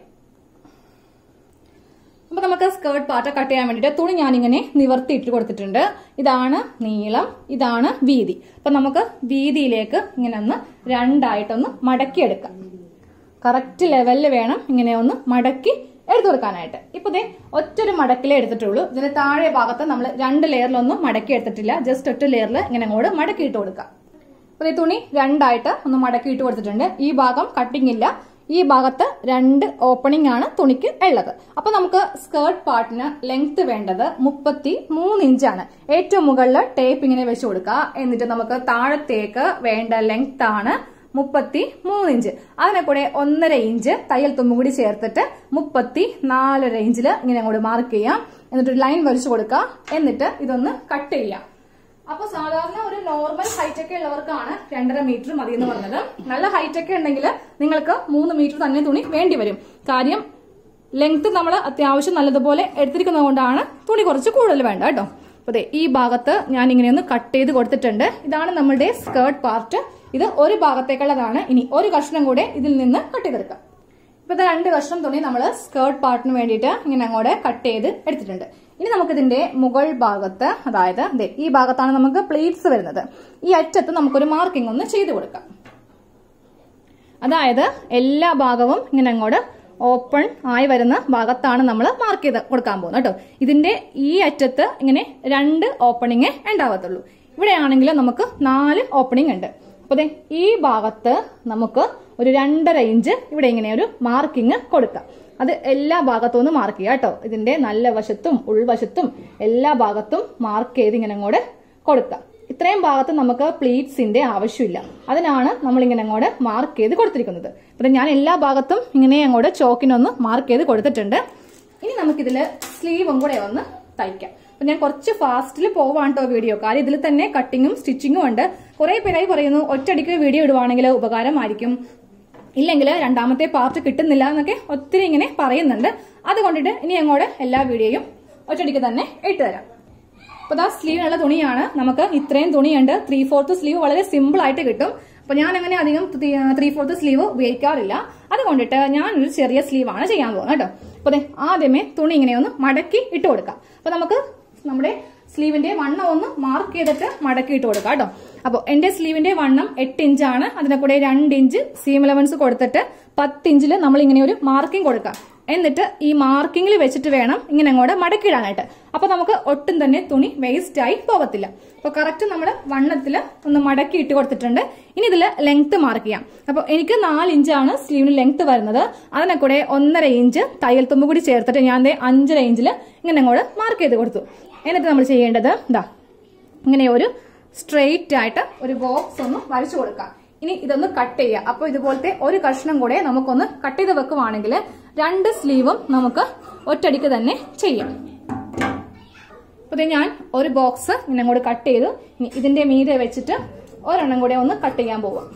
അപ്പൊ നമുക്ക് സ്കേർട്ട് പാർട്ട് കട്ട് ചെയ്യാൻ വേണ്ടിട്ട് തുണി ഞാനിങ്ങനെ നിവർത്തി ഇട്ട് കൊടുത്തിട്ടുണ്ട്. ഇതാണ് നീളം, ഇതാണ് വീതി. അപ്പൊ നമുക്ക് വീതിയിലേക്ക് ഇങ്ങനെ ഒന്ന് രണ്ടായിട്ടൊന്ന് മടക്കിയെടുക്കാം. കറക്റ്റ് ലെവലിൽ വേണം ഇങ്ങനെ ഒന്ന് മടക്കി എടുത്തു കൊടുക്കാനായിട്ട്. ഇപ്പൊ ദേ ഒറ്റൊരു മടക്കിലേ എടുത്തിട്ടുള്ളൂ. ഇതിന്റെ താഴെ ഭാഗത്ത് നമ്മൾ രണ്ട് ലെയറിലൊന്നും മടക്കി എടുത്തിട്ടില്ല. ജസ്റ്റ് ഒറ്റ ലെയറിൽ ഇങ്ങനെ അങ്ങോട്ട് മടക്കി ഇട്ട് കൊടുക്കാം. അപ്പൊ ഈ തുണി രണ്ടായിട്ട് ഒന്ന് മടക്കി ഇട്ട് കൊടുത്തിട്ടുണ്ട്. ഈ ഭാഗം കട്ടിങ് ഇല്ല, ഈ ഭാഗത്ത് രണ്ട് ഓപ്പണിംഗ് ആണ് തുണിക്ക് ഉള്ളത്. അപ്പൊ നമുക്ക് സ്കേർട്ട് പാർട്ടിന് ലെങ്ത് വേണ്ടത് മുപ്പത്തി മൂന്ന് ഇഞ്ചാണ്. ഏറ്റവും മുകളിൽ ടേപ്പ് ഇങ്ങനെ വെച്ച് കൊടുക്കുക. എന്നിട്ട് നമുക്ക് താഴത്തേക്ക് വേണ്ട ലെങ്ത് ആണ് മുപ്പത്തി മൂന്ന് ഇഞ്ച്. അതിനെ കൂടെ ഒന്നര ഇഞ്ച് തയ്യൽ തുമ്പും കൂടി ചേർത്തിട്ട് മുപ്പത്തി നാലര ഇഞ്ചിൽ ഇങ്ങനെ അങ്ങോട്ട് മാർക്ക് ചെയ്യാം. എന്നിട്ട് ലൈൻ വരച്ചു കൊടുക്കുക. എന്നിട്ട് ഇതൊന്ന് കട്ട് ചെയ്യാം. അപ്പൊ സാധാരണ ഒരു നോർമൽ ഹൈറ്റ് ഒക്കെ ഉള്ളവർക്കാണ് രണ്ടര മീറ്റർ മതി എന്ന് പറഞ്ഞത്. നല്ല ഹൈറ്റ് ഒക്കെ ഉണ്ടെങ്കിൽ നിങ്ങൾക്ക് മൂന്ന് മീറ്റർ തന്നെ തുണി വേണ്ടി വരും. കാര്യം ലെങ്ത് നമ്മൾ അത്യാവശ്യം നല്ലതുപോലെ എടുത്തിരിക്കുന്നത് കൊണ്ടാണ് തുണി കുറച്ച് കൂടുതൽ വേണ്ട കേട്ടോ. അതെ ഈ ഭാഗത്ത് ഞാൻ ഇങ്ങനെ ഒന്ന് കട്ട് ചെയ്ത് കൊടുത്തിട്ടുണ്ട്. ഇതാണ് നമ്മുടെ സ്കേർട്ട് പാർട്ട്. ഇത് ഒരു ഭാഗത്തേക്കുള്ളതാണ്. ഇനി ഒരു കഷ്ണം കൂടെ ഇതിൽ നിന്ന് കട്ട് ചെയ്തെടുക്കാം. ഇപ്പൊ ഇത് രണ്ട് കഷ്ണം തുണി നമ്മൾ സ്കേർട്ട് പാർട്ടിന് വേണ്ടിയിട്ട് ഇങ്ങനെ അങ്ങോട്ട് കട്ട് ചെയ്ത് എടുത്തിട്ടുണ്ട്. ഇനി നമുക്ക് ഇതിന്റെ മുകൾ ഭാഗത്ത്, അതായത് ഈ ഭാഗത്താണ് നമുക്ക് പ്ലീറ്റ്സ് വരുന്നത്. ഈ അറ്റത്ത് നമുക്കൊരു മാർക്കിംഗ് ഒന്ന് ചെയ്ത് കൊടുക്കാം. അതായത് എല്ലാ ഭാഗവും ഇങ്ങനെ അങ്ങോട്ട് ഓപ്പൺ ആയി വരുന്ന ഭാഗത്താണ് നമ്മൾ മാർക്ക് ചെയ്ത് കൊടുക്കാൻ പോകുന്നത് കേട്ടോ. ഇതിന്റെ ഈ അറ്റത്ത് ഇങ്ങനെ രണ്ട് ഓപ്പണിംഗ് ഉണ്ടാവത്തുള്ളൂ. ഇവിടെയാണെങ്കിൽ നമുക്ക് നാല് ഓപ്പണിംഗ് ഉണ്ട്. അപ്പൊ ഈ ഭാഗത്ത് നമുക്ക് ഒരു രണ്ടര ഇഞ്ച് ഇവിടെ ഇങ്ങനെ ഒരു മാർക്കിംഗ് കൊടുക്കാം. അത് എല്ലാ ഭാഗത്തും ഒന്ന് മാർക്ക് ചെയ്യാം കേട്ടോ. ഇതിന്റെ നല്ല വശത്തും ഉൾവശത്തും എല്ലാ ഭാഗത്തും മാർക്ക് ചെയ്ത് ഇങ്ങനെ അങ്ങോട്ട് കൊടുക്കാം. ഇത്രയും ഭാഗത്ത് നമുക്ക് പ്ലീറ്റ്സിന്റെ ആവശ്യമില്ല. അതിനാണ് നമ്മൾ ഇങ്ങനെ അങ്ങോട്ട് മാർക്ക് ചെയ്ത് കൊടുത്തിരിക്കുന്നത്. അപ്പൊ ഞാൻ എല്ലാ ഭാഗത്തും ഇങ്ങനെ അങ്ങോട്ട് ചോക്കിനൊന്ന് മാർക്ക് ചെയ്ത് കൊടുത്തിട്ടുണ്ട്. ഇനി നമുക്കിതില് സ്ലീവും കൂടെ ഒന്ന് തയ്ക്കാം. അപ്പൊ ഞാൻ കുറച്ച് ഫാസ്റ്റിൽ പോവാണ് കേട്ടോ വീഡിയോ. കാര്യം ഇതിൽ തന്നെ കട്ടിങ്ങും സ്റ്റിച്ചിങ്ങും ഉണ്ട്. കുറെ പേരായി പറയുന്നു ഒറ്റയടിക്ക് വീഡിയോ ഇടുവാണെങ്കിൽ ഉപകാരമായിരിക്കും, ഇല്ലെങ്കിൽ രണ്ടാമത്തെ പാർട്ട് കിട്ടുന്നില്ല എന്നൊക്കെ ഒത്തിരി ഇങ്ങനെ പറയുന്നുണ്ട്. അതുകൊണ്ടിട്ട് ഇനി അങ്ങോട്ട് എല്ലാ വീഡിയോയും ഒറ്റയടിക്ക് തന്നെ ഇട്ടുതരാം. അപ്പൊ ദാ സ്ലീവിനുള്ള തുണിയാണ്. നമുക്ക് ഇത്രയും തുണിയുണ്ട്. ത്രീ ഫോർത്ത് സ്ലീവ് വളരെ സിമ്പിൾ ആയിട്ട് കിട്ടും. അപ്പൊ ഞാൻ അങ്ങനെ അധികം ത്രീ ഫോർത്ത് സ്ലീവ് ഉപയോഗിക്കാറില്ല. അതുകൊണ്ടിട്ട് ഞാനൊരു ചെറിയ സ്ലീവാണ് ചെയ്യാൻ പോകുന്നത് കേട്ടോ. അപ്പൊ അതെ ആദ്യമേ തുണി ഇങ്ങനെ ഒന്ന് മടക്കി ഇട്ട് കൊടുക്കാം. അപ്പൊ നമുക്ക് നമ്മുടെ സ്ലീവിന്റെ വണ്ണം ഒന്ന് മാർക്ക് ചെയ്തിട്ട് മടക്കി ഇട്ട് കൊടുക്കാം കേട്ടോ. അപ്പൊ എന്റെ സ്ലീവിന്റെ വണ്ണം എട്ട് ഇഞ്ചാണ്. അതിനെ കൂടെ രണ്ട് ഇഞ്ച് സീം അലവൻസ് കൊടുത്തിട്ട് പത്ത് ഇഞ്ചില് നമ്മൾ ഇങ്ങനെ ഒരു മാർക്കിംഗ് കൊടുക്കാം. എന്നിട്ട് ഈ മാർക്കിങ്ങിൽ വെച്ചിട്ട് വേണം ഇങ്ങനെ അങ്ങോട്ട് മടക്കിയിടാനായിട്ട്. അപ്പൊ നമുക്ക് ഒട്ടും തന്നെ തുണി വേസ്റ്റ് ആയി പോകത്തില്ല. അപ്പൊ കറക്റ്റ് നമ്മൾ വണ്ണത്തില് ഒന്ന് മടക്കി ഇട്ട് കൊടുത്തിട്ടുണ്ട്. ഇനി ഇതില് ലെങ്ത് മാർക്ക് ചെയ്യാം. അപ്പൊ എനിക്ക് നാല് ഇഞ്ചാണ് സ്ലീവിന് ലെങ്ത് വരുന്നത്. അതിനെ കൂടെ ഒന്നര ഇഞ്ച് തയ്യൽ തുമ്പ് കൂടി ചേർത്തിട്ട് ഞാൻ അഞ്ചര ഇഞ്ചില് ഇങ്ങനെ അങ്ങോട്ട് മാർക്ക് ചെയ്ത് കൊടുത്തു. എന്നിട്ട് നമ്മൾ ചെയ്യേണ്ടത് ഇതാ ഇങ്ങനെ ഒരു സ്ട്രെയിറ്റ് ആയിട്ട് ഒരു ബോക്സ് ഒന്ന് വരച്ചു കൊടുക്കാം. ഇനി ഇതൊന്ന് കട്ട് ചെയ്യുക. അപ്പൊ ഇതുപോലത്തെ ഒരു കഷ്ണം കൂടെ നമുക്കൊന്ന് കട്ട് ചെയ്ത് വെക്കുവാണെങ്കിൽ രണ്ട് സ്ലീവും നമുക്ക് ഒറ്റയടിക്ക് തന്നെ ചെയ്യാം. അപ്പൊ ഞാൻ ഒരു ബോക്സ് ഇങ്ങനെ കൂടെ കട്ട് ചെയ്തു. ഇനി ഇതിന്റെ മീതെ വെച്ചിട്ട് ഒരെണ്ണം കൂടെ ഒന്ന് കട്ട് ചെയ്യാൻ പോവാം.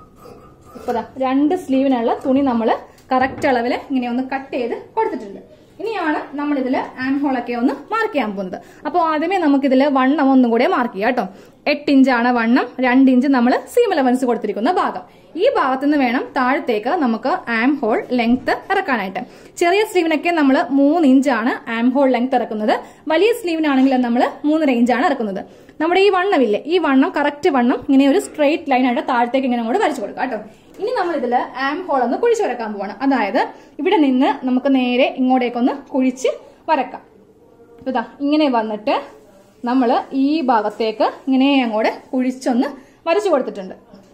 ഇപ്പൊ രണ്ട് സ്ലീവിനുള്ള തുണി നമ്മൾ കറക്റ്റ് അളവില് ഇങ്ങനെ ഒന്ന് കട്ട് ചെയ്ത് കൊടുത്തിട്ടുണ്ട്. ഇനിയാണ് നമ്മൾ ഇതില് ആം ഹോളൊക്കെ ഒന്ന് മാർക്ക് ചെയ്യാൻ പോകുന്നത്. അപ്പോൾ ആദ്യമേ നമുക്ക് ഇതില് വണ്ണം ഒന്നും കൂടെ മാർക്ക് ചെയ്യാം കേട്ടോ. എട്ട് ഇഞ്ചാണ് വണ്ണം, രണ്ട് ഇഞ്ച് നമ്മൾ സീം അലവൻസ് കൊടുത്തിരിക്കുന്ന ഭാഗം. ഈ ഭാഗത്ത് നിന്ന് വേണം താഴത്തേക്ക് നമുക്ക് ആം ഹോൾ ലെങ്ത് ഇറക്കാനായിട്ട്. ചെറിയ സ്ലീവിനൊക്കെ നമ്മൾ മൂന്ന് ഇഞ്ചാണ് ആം ഹോൾ ലെങ്ത് ഇറക്കുന്നത്. വലിയ സ്ലീവിനാണെങ്കിൽ നമ്മൾ മൂന്നര ഇഞ്ചാണ് ഇറക്കുന്നത്. നമ്മുടെ ഈ വണ്ണമില്ലേ, ഈ വണ്ണം കറക്റ്റ് വണ്ണം ഇങ്ങനെ ഒരു സ്ട്രെയിറ്റ് ലൈൻ ആയിട്ട് താഴത്തേക്ക് ഇങ്ങനെ അങ്ങോട്ട് വരച്ചു കൊടുക്കാം കേട്ടോ. ഇനി നമ്മൾ ഇതില് ആം ഹോൾ ഒന്ന് കുഴിച്ച് വരക്കാൻ പോവാണ്. അതായത് ഇവിടെ നിന്ന് നമുക്ക് നേരെ ഇങ്ങോട്ടേക്കൊന്ന് കുഴിച്ച് വരക്കാം. ഇതാ ഇങ്ങനെ വന്നിട്ട് നമ്മൾ ഈ ഭാഗത്തേക്ക് ഇങ്ങനെ അങ്ങോട്ട് കുഴിച്ചൊന്ന് വരച്ചു കൊടുത്തിട്ടുണ്ട്.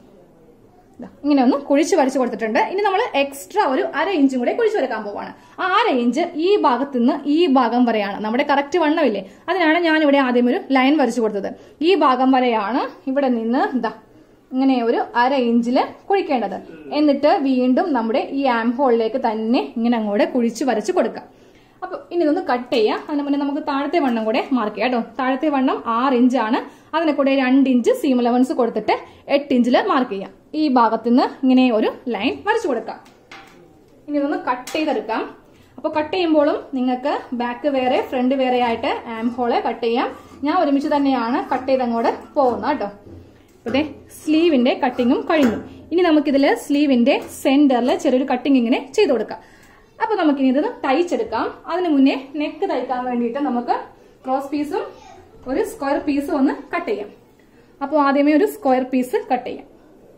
ഇങ്ങനെ ഒന്ന് കുഴിച്ച് വരച്ചു കൊടുത്തിട്ടുണ്ട്. ഇനി നമ്മൾ എക്സ്ട്രാ ഒരു അര ഇഞ്ചും കൂടെ കുഴിച്ച് വരക്കാൻ പോവാണ്. ആ അര ഇഞ്ച് ഈ ഭാഗത്ത് നിന്ന് ഈ ഭാഗം വരെയാണ് നമ്മുടെ കറക്റ്റ് വണ്ണമില്ലേ, അതിനാണ് ഞാൻ ഇവിടെ ആദ്യം ഒരു ലൈൻ വരച്ചു കൊടുത്തത്. ഈ ഭാഗം വരെയാണ് ഇവിടെ നിന്ന് ഇതാ ഇങ്ങനെ ഒരു അര ഇഞ്ചില് കുഴിക്കേണ്ടത്. എന്നിട്ട് വീണ്ടും നമ്മുടെ ഈ ആം ഹോളിലേക്ക് തന്നെ ഇങ്ങനെ അങ്ങോട്ട് കുഴിച്ച് വരച്ച് കൊടുക്കാം. അപ്പൊ ഇനി ഇതൊന്ന് കട്ട് ചെയ്യാം. അതിന് മുന്നേ നമുക്ക് താഴത്തെ വണ്ണം കൂടെ മാർക്ക് ചെയ്യാം കേട്ടോ. താഴത്തെ വണ്ണം ആറ് ഇഞ്ചാണ്. അതിനെ കൂടെ രണ്ട് ഇഞ്ച് സീം അലവൻസ് കൊടുത്തിട്ട് എട്ട് ഇഞ്ചില് മാർക്ക് ചെയ്യാം. ഈ ഭാഗത്ത് നിന്ന് ഇങ്ങനെ ഒരു ലൈൻ വരച്ചു കൊടുക്കാം. ഇനി ഇതൊന്ന് കട്ട് ചെയ്തെടുക്കാം. അപ്പൊ കട്ട് ചെയ്യുമ്പോഴും നിങ്ങൾക്ക് ബാക്ക് വേറെ ഫ്രണ്ട് വേറെ ആയിട്ട് ആം ഹോള് കട്ട് ചെയ്യാം. ഞാൻ ഒരുമിച്ച് തന്നെയാണ് കട്ട് ചെയ്ത് അങ്ങോട്ട് പോകുന്നത് കേട്ടോ. അതെ, സ്ലീവിന്റെ കട്ടിങ്ങും കഴിഞ്ഞു. ഇനി നമുക്കിതില് സ്ലീവിന്റെ സെന്ററിൽ ചെറിയൊരു കട്ടിങ് ഇങ്ങനെ ചെയ്ത് കൊടുക്കാം. അപ്പൊ നമുക്കിനി ഇത് തയ്ച്ചെടുക്കാം. അതിനു മുന്നേ നെക്ക് തയ്ക്കാൻ വേണ്ടിയിട്ട് നമുക്ക് ക്രോസ് പീസും ഒരു സ്ക്വയർ പീസും ഒന്ന് കട്ട് ചെയ്യാം. അപ്പോൾ ആദ്യമേ ഒരു സ്ക്വയർ പീസ് കട്ട് ചെയ്യാം.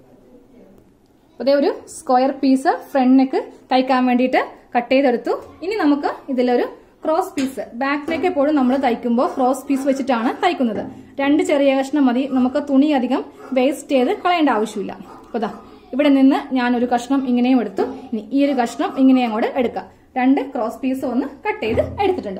അതേ ഒരു സ്ക്വയർ പീസ് ഫ്രണ്ട് നെക്ക് തയ്ക്കാൻ വേണ്ടിയിട്ട് കട്ട് ചെയ്തെടുത്തു. ഇനി നമുക്ക് ഇതിലൊരു ക്രോസ് പീസ്, ബാക്ക് നെക്ക് എപ്പോഴും നമ്മൾ തയ്ക്കുമ്പോൾ ക്രോസ് പീസ് വെച്ചിട്ടാണ് തയ്ക്കുന്നത്. രണ്ട് ചെറിയ കഷ്ണം മതി, നമുക്ക് തുണി അധികം വേസ്റ്റ് ചെയ്ത് കളയേണ്ട ആവശ്യമില്ല. അപ്പൊ ദാ ഇവിടെ നിന്ന് ഞാനൊരു കഷ്ണം ഇങ്ങനെയും എടുത്തു. ഇനി ഈ ഒരു കഷ്ണം ഇങ്ങനെ അങ്ങോട്ട് എടുക്കാം. രണ്ട് ക്രോസ് പീസ് ഒന്ന് കട്ട് ചെയ്ത് എടുത്തിട്ടുണ്ട്.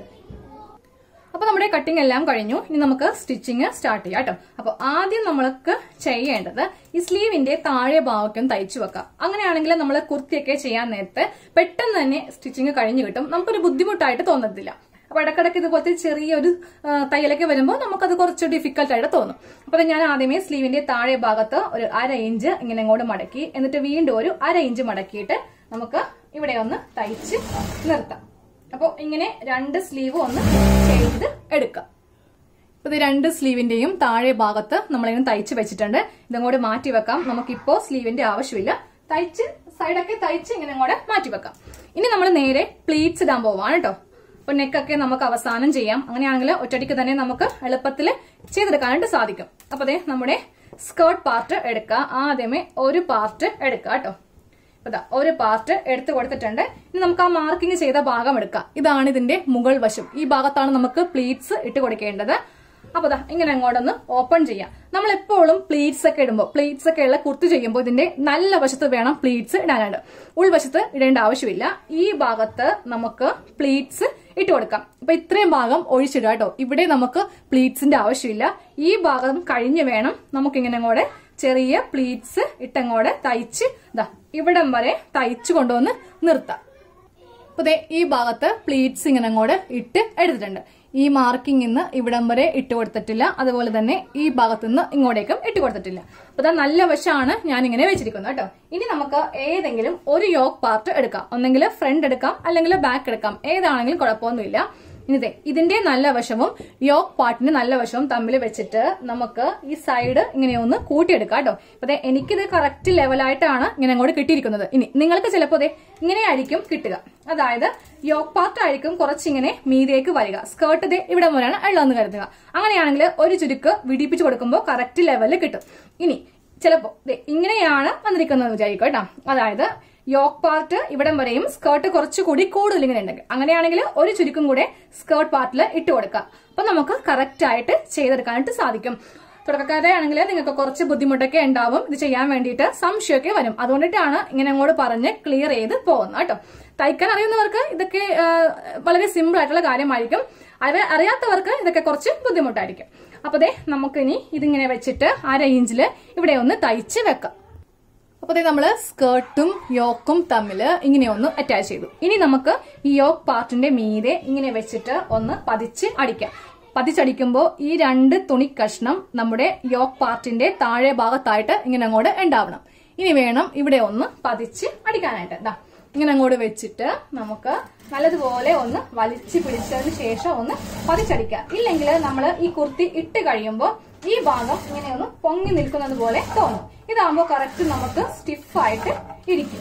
അപ്പൊ നമ്മുടെ കട്ടിങ് എല്ലാം കഴിഞ്ഞു. ഇനി നമുക്ക് സ്റ്റിച്ചിങ് സ്റ്റാർട്ട് ചെയ്യാം കേട്ടോ. അപ്പൊ ആദ്യം നമ്മൾക്ക് ചെയ്യേണ്ടത് ഈ സ്ലീവിന്റെ താഴെ ഭാഗം തയ്ച്ചു വെക്കാം. അങ്ങനെയാണെങ്കിൽ നമ്മൾ കുർത്തിയൊക്കെ ചെയ്യാൻ നേരത്തെ പെട്ടെന്ന് തന്നെ സ്റ്റിച്ചിങ് കഴിഞ്ഞു കിട്ടും. നമുക്കൊരു ബുദ്ധിമുട്ടായിട്ട് തോന്നത്തില്ല. അപ്പൊ ഇടക്കിടക്ക് ഇതുപോലത്തെ ചെറിയൊരു തയ്യലൊക്കെ വരുമ്പോൾ നമുക്കത് കുറച്ച് ഡിഫിക്കൽട്ട് ആയിട്ട് തോന്നും. അപ്പൊ ഞാൻ ആദ്യമേ സ്ലീവിന്റെ താഴെ ഭാഗത്ത് ഒരു അര ഇഞ്ച് ഇങ്ങനെ അങ്ങോട്ട് മടക്കി, എന്നിട്ട് വീണ്ടും ഒരു അര ഇഞ്ച് മടക്കിയിട്ട് നമുക്ക് ഇവിടെ ഒന്ന് തയ്ച്ച് നിർത്താം. അപ്പൊ ഇങ്ങനെ രണ്ട് സ്ലീവ് ഒന്ന് ചെയ്ത് എടുക്കാം. ഇപ്പൊ ഇത് രണ്ട് സ്ലീവിന്റെയും താഴെ ഭാഗത്ത് നമ്മളിങ്ങനെ തയ്ച്ച് വെച്ചിട്ടുണ്ട്. ഇതങ്ങോട്ട് മാറ്റി വെക്കാം. നമുക്കിപ്പോ സ്ലീവിന്റെ ആവശ്യമില്ല. തയ്ച്ച് സൈഡൊക്കെ തയ്ച്ച് ഇങ്ങനെ അങ്ങോട്ട് മാറ്റി വെക്കാം. ഇനി നമ്മൾ നേരെ പ്ലീറ്റ്സ് ഇടാൻ പോവാണ് കേട്ടോ. അപ്പൊ നെക്കൊക്കെ നമുക്ക് അവസാനം ചെയ്യാം. അങ്ങനെയാണെങ്കിൽ ഒറ്റയടിക്ക് തന്നെ നമുക്ക് എളുപ്പത്തിൽ ചെയ്തെടുക്കാനായിട്ട് സാധിക്കും. അപ്പൊ അതെ നമ്മുടെ സ്കേർട്ട് പാർട്ട് എടുക്കുക. ആദ്യമേ ഒരു പാർട്ട് എടുക്കുക കേട്ടോ. അതാ ഒരു പാർട്ട് എടുത്തു കൊടുത്തിട്ടുണ്ട്. ഇനി നമുക്ക് ആ മാർക്കിംഗ് ചെയ്ത ഭാഗം എടുക്കാം. ഇതാണ് ഇതിന്റെ മുകൾ വശം. ഈ ഭാഗത്താണ് നമുക്ക് പ്ലീറ്റ്സ് ഇട്ട് കൊടുക്കേണ്ടത്. അപ്പൊ ദാ ഇങ്ങനെ അങ്ങോട്ടൊന്ന് ഓപ്പൺ ചെയ്യാം. നമ്മൾ എപ്പോഴും പ്ലീറ്റ്സ് ഒക്കെ ഇടുമ്പോൾ, പ്ലീറ്റ്സ് ഒക്കെ ഉള്ള കുർത്തി ചെയ്യുമ്പോൾ ഇതിന്റെ നല്ല വശത്ത് വേണം പ്ലീറ്റ്സ് ഇടാനായിട്ട്. ഉൾവശത്ത് ഇടേണ്ട ആവശ്യമില്ല. ഈ ഭാഗത്ത് നമുക്ക് പ്ലീറ്റ്സ് ഇട്ട് കൊടുക്കാം. അപ്പൊ ഇത്രയും ഭാഗം ഒഴിച്ചിടുക കേട്ടോ. ഇവിടെ നമുക്ക് പ്ലീറ്റ്സിന്റെ ആവശ്യമില്ല. ഈ ഭാഗം കഴിഞ്ഞ് വേണം നമുക്കിങ്ങനെ കൂടെ ചെറിയ പ്ലീറ്റ്സ് ഇട്ടങ്ങോടെ തയ്ച്ച് ദാ ഇവിടം വരെ തയ്ച്ചു കൊണ്ടുവന്ന് നിർത്താം. അപ്പൊ ദേ ഈ ഭാഗത്ത് പ്ലീറ്റ്സ് ഇങ്ങനെ അങ്ങോട്ട് ഇട്ട് എടുത്തിട്ടുണ്ട്. ഈ മാർക്കിംഗ് ഇന്ന് ഇവിടം വരെ ഇട്ട് കൊടുത്തിട്ടില്ല. അതുപോലെ തന്നെ ഈ ഭാഗത്തുനിന്ന് ഇങ്ങോട്ടേക്കും ഇട്ട് കൊടുത്തിട്ടില്ല. അപ്പൊ ദാ നല്ല വശമാണ് ഞാൻ ഇങ്ങനെ വെച്ചിരിക്കുന്നത് കേട്ടോ. ഇനി നമുക്ക് ഏതെങ്കിലും ഒരു യോക്ക് പാർട്ട് എടുക്കാം. ഒന്നെങ്കിൽ ഫ്രണ്ട് എടുക്കാം, അല്ലെങ്കിൽ ബാക്ക് എടുക്കാം. ഏതാണെങ്കിലും കുഴപ്പമൊന്നുമില്ല. ഇനിതേ ഇതിന്റെ നല്ല വശവും യോക്ക് പാർട്ടിന്റെ നല്ല വശവും തമ്മിൽ വെച്ചിട്ട് നമുക്ക് ഈ സൈഡ് ഇങ്ങനെ ഒന്ന് കൂട്ടിയെടുക്കാം കേട്ടോ. അപ്പൊ എനിക്കിത് കറക്റ്റ് ലെവലായിട്ടാണ് ഇങ്ങനെ അങ്ങോട്ട് കിട്ടിയിരിക്കുന്നത്. ഇനി നിങ്ങൾക്ക് ചിലപ്പോൾ അതെ ഇങ്ങനെയായിരിക്കും കിട്ടുക. അതായത് യോക്ക് പാർട്ട് ആയിരിക്കും കുറച്ചിങ്ങനെ മീതിലേക്ക് വരിക. സ്കേർട്ട് ഇതേ ഇവിടെ മുതലാണ് ഉള്ളതെന്ന് കരുതുക. അങ്ങനെയാണെങ്കിൽ ഒരു ചുരുക്ക് വിടിപ്പിച്ച് കൊടുക്കുമ്പോൾ കറക്റ്റ് ലെവലിൽ കിട്ടും. ഇനി ചിലപ്പോ ഇങ്ങനെയാണ് വന്നിരിക്കുന്നത് വിചാരിക്കും കേട്ടോ. അതായത് യോക്ക് പാർട്ട് ഇവിടം വരെയും സ്കേർട്ട് കുറച്ചുകൂടി കൂടുതൽ ഇങ്ങനെ ഉണ്ടെങ്കിൽ, അങ്ങനെയാണെങ്കിൽ ഒരു ചുരുക്കും കൂടെ സ്കേർട്ട് പാർട്ടിൽ ഇട്ട് കൊടുക്കാം. അപ്പൊ നമുക്ക് കറക്റ്റ് ആയിട്ട് ചെയ്തെടുക്കാനായിട്ട് സാധിക്കും. തുടക്കക്കാരെ ആണെങ്കിൽ നിങ്ങൾക്ക് കുറച്ച് ബുദ്ധിമുട്ടൊക്കെ ഉണ്ടാവും. ഇത് ചെയ്യാൻ വേണ്ടിയിട്ട് സംശയമൊക്കെ വരും. അതുകൊണ്ടിട്ടാണ് ഇങ്ങനെ അങ്ങോട്ട് പറഞ്ഞ് ക്ലിയർ ചെയ്ത് പോകുന്നത് കേട്ടോ. തയ്ക്കാൻ അറിയുന്നവർക്ക് ഇതൊക്കെ വളരെ സിമ്പിൾ ആയിട്ടുള്ള കാര്യമായിരിക്കും. അത് അറിയാത്തവർക്ക് ഇതൊക്കെ കുറച്ച് ബുദ്ധിമുട്ടായിരിക്കും. അപ്പൊ ദേ നമുക്കിനി ഇതിങ്ങനെ വെച്ചിട്ട് അര ഇഞ്ചില് ഇവിടെ ഒന്ന് തയ്ച്ച് വെക്കാം. അപ്പൊ നമ്മള് സ്കേർട്ടും യോക്കും തമ്മിൽ ഇങ്ങനെ ഒന്ന് അറ്റാച്ച് ചെയ്തു. ഇനി നമുക്ക് ഈ യോക്ക് പാർട്ടിന്റെ മീതെ ഇങ്ങനെ വെച്ചിട്ട് ഒന്ന് പതിച്ച് അടിക്കാം. പതിച്ചടിക്കുമ്പോൾ ഈ രണ്ട് തുണി കഷ്ണം നമ്മുടെ യോക്ക് പാർട്ടിന്റെ താഴെ ഭാഗത്തായിട്ട് ഇങ്ങനെ അങ്ങോട്ട് ഉണ്ടാവണം. ഇനി വേണം ഇവിടെ ഒന്ന് പതിച്ച് അടിക്കാനായിട്ട്. ദാ ഇങ്ങനെ അങ്ങോട്ട് വെച്ചിട്ട് നമുക്ക് നല്ലതുപോലെ ഒന്ന് വലിച്ചു പിടിച്ചതിന് ശേഷം ഒന്ന് പതിച്ചടിക്കുക. ഇല്ലെങ്കിൽ നമ്മൾ ഈ കുർത്തി ഇട്ട് കഴിയുമ്പോൾ ഈ ഭാഗം ഇങ്ങനെ ഒന്ന് പൊങ്ങി നിൽക്കുന്നത് പോലെ തോന്നും. ഇതാകുമ്പോൾ കറക്റ്റ് നമുക്ക് സ്റ്റിഫായിട്ട് ഇരിക്കും.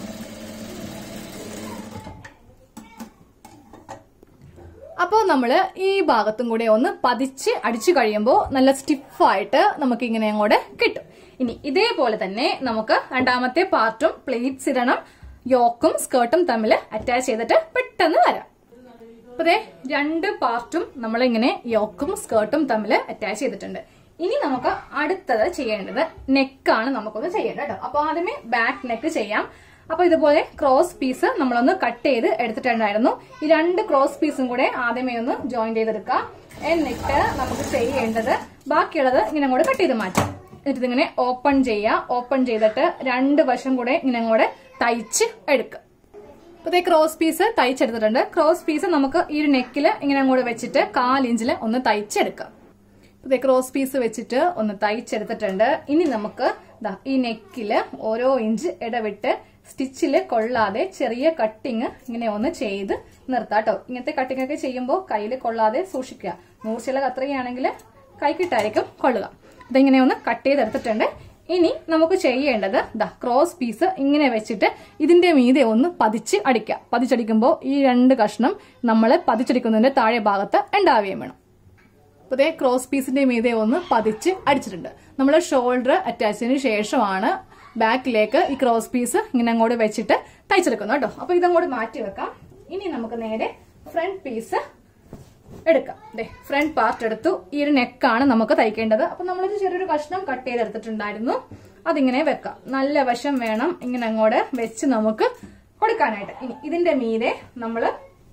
അപ്പോൾ നമ്മള് ഈ ഭാഗത്തും കൂടെ ഒന്ന് പതിച്ച് അടിച്ചു കഴിയുമ്പോൾ നല്ല സ്റ്റിഫായിട്ട് നമുക്ക് ഇങ്ങനെ അങ്ങോട്ട് കിട്ടും. ഇനി ഇതേപോലെ തന്നെ നമുക്ക് രണ്ടാമത്തെ പാർട്ടും പ്ലേറ്റ്സ് ഇടണം. യോക്കും സ്കേർട്ടും തമ്മിൽ അറ്റാച്ച് ചെയ്തിട്ട് പെട്ടെന്ന് വരാം. അപ്പൊ ദേ രണ്ട് പാർട്ടും നമ്മളിങ്ങനെ യോക്കും സ്കേർട്ടും തമ്മിൽ അറ്റാച്ച് ചെയ്തിട്ടുണ്ട്. ഇനി നമുക്ക് അടുത്തത് ചെയ്യേണ്ടത് നെക്കാണ് നമുക്കൊന്ന് ചെയ്യേണ്ടത് കേട്ടോ. അപ്പൊ ആദ്യമേ ബാക്ക് നെക്ക് ചെയ്യാം. അപ്പൊ ഇതുപോലെ ക്രോസ് പീസ് നമ്മളൊന്ന് കട്ട് ചെയ്ത് എടുത്തിട്ടുണ്ടായിരുന്നു. ഈ രണ്ട് ക്രോസ് പീസും കൂടെ ആദ്യമേ ഒന്ന് ജോയിൻ ചെയ്തെടുക്കാം. എന്നിട്ട് നമുക്ക് ചെയ്യേണ്ടത് ബാക്കിയുള്ളത് ഇങ്ങനെ അങ്ങോട്ട് കട്ട് ചെയ്ത് മാറ്റാം. എന്നിട്ട് ഇതിങ്ങനെ ഓപ്പൺ ചെയ്യാം. ഓപ്പൺ ചെയ്തിട്ട് രണ്ട് വശം കൂടെ ഇങ്ങനെ അങ്ങോട്ട് തയ്ച്ച് എടുക്കുക. ഇപ്പൊ ക്രോസ് പീസ് തയ്ച്ചെടുത്തിട്ടുണ്ട്. ക്രോസ് പീസ് നമുക്ക് ഈ ഒരു നെക്കില് ഇങ്ങനെ അങ്ങോട്ട് വെച്ചിട്ട് കാലിഞ്ചില് ഒന്ന് തയ്ച്ചെടുക്കാം. ഇപ്പൊ ക്രോസ് പീസ് വെച്ചിട്ട് ഒന്ന് തയ്ച്ചെടുത്തിട്ടുണ്ട്. ഇനി നമുക്ക് ഈ നെക്കില് ഓരോ ഇഞ്ച് ഇടവിട്ട് സ്റ്റിച്ചില് കൊള്ളാതെ ചെറിയ കട്ടിങ് ഇങ്ങനെ ഒന്ന് ചെയ്ത് നിർത്താം കേട്ടോ. ഇങ്ങനത്തെ കട്ടിങ് ഒക്കെ ചെയ്യുമ്പോൾ കയ്യിൽ കൊള്ളാതെ സൂക്ഷിക്കുക. നൂർച്ചില കത്രികയാണെങ്കിൽ കൈക്കിട്ടായിരിക്കും കൊള്ളുക. ഇതിങ്ങനെ ഒന്ന് കട്ട് ചെയ്തെടുത്തിട്ടുണ്ട്. ഇനി നമുക്ക് ചെയ്യേണ്ടത് ദാ ക്രോസ് പീസ് ഇങ്ങനെ വെച്ചിട്ട് ഇതിന്റെ മീതെ ഒന്ന് പതിച്ച് അടിക്കുക. പതിച്ചടിക്കുമ്പോൾ ഈ രണ്ട് കഷ്ണം നമ്മൾ പതിച്ചടിക്കുന്നതിന്റെ താഴെ ഭാഗത്ത് ഉണ്ടാവുകയും വേണം. അപ്പൊ ഇതേ ക്രോസ് പീസിന്റെ മീതെ ഒന്ന് പതിച്ച് അടിച്ചിട്ടുണ്ട്. നമ്മൾ ഷോൾഡർ അറ്റാച്ചിന് ശേഷമാണ് ബാക്കിലേക്ക് ഈ ക്രോസ് പീസ് ഇങ്ങനെ അങ്ങോട്ട് വെച്ചിട്ട് തയ്ച്ചെടുക്കുന്നു കേട്ടോ. അപ്പൊ ഇതങ്ങോട്ട് മാറ്റി വെക്കാം. ഇനി നമുക്ക് നേരെ ഫ്രണ്ട് പീസ് എടുക്കാം. ദേ ഫ്രണ്ട് പാർട്ട് എടുത്തു. ഈ ഒരു നെക്കാണ് നമുക്ക് തയ്ക്കേണ്ടത്. അപ്പൊ നമ്മളൊരു ചെറിയൊരു കഷ്ണം കട്ട് ചെയ്തെടുത്തിട്ടുണ്ടായിരുന്നു. അതിങ്ങനെ വെക്കാം. നല്ല വശം വേണം ഇങ്ങനെ അങ്ങോട്ട് വെച്ച് നമുക്ക് കൊടുക്കാനായിട്ട്. ഇനി ഇതിന്റെ മീതെ നമ്മള്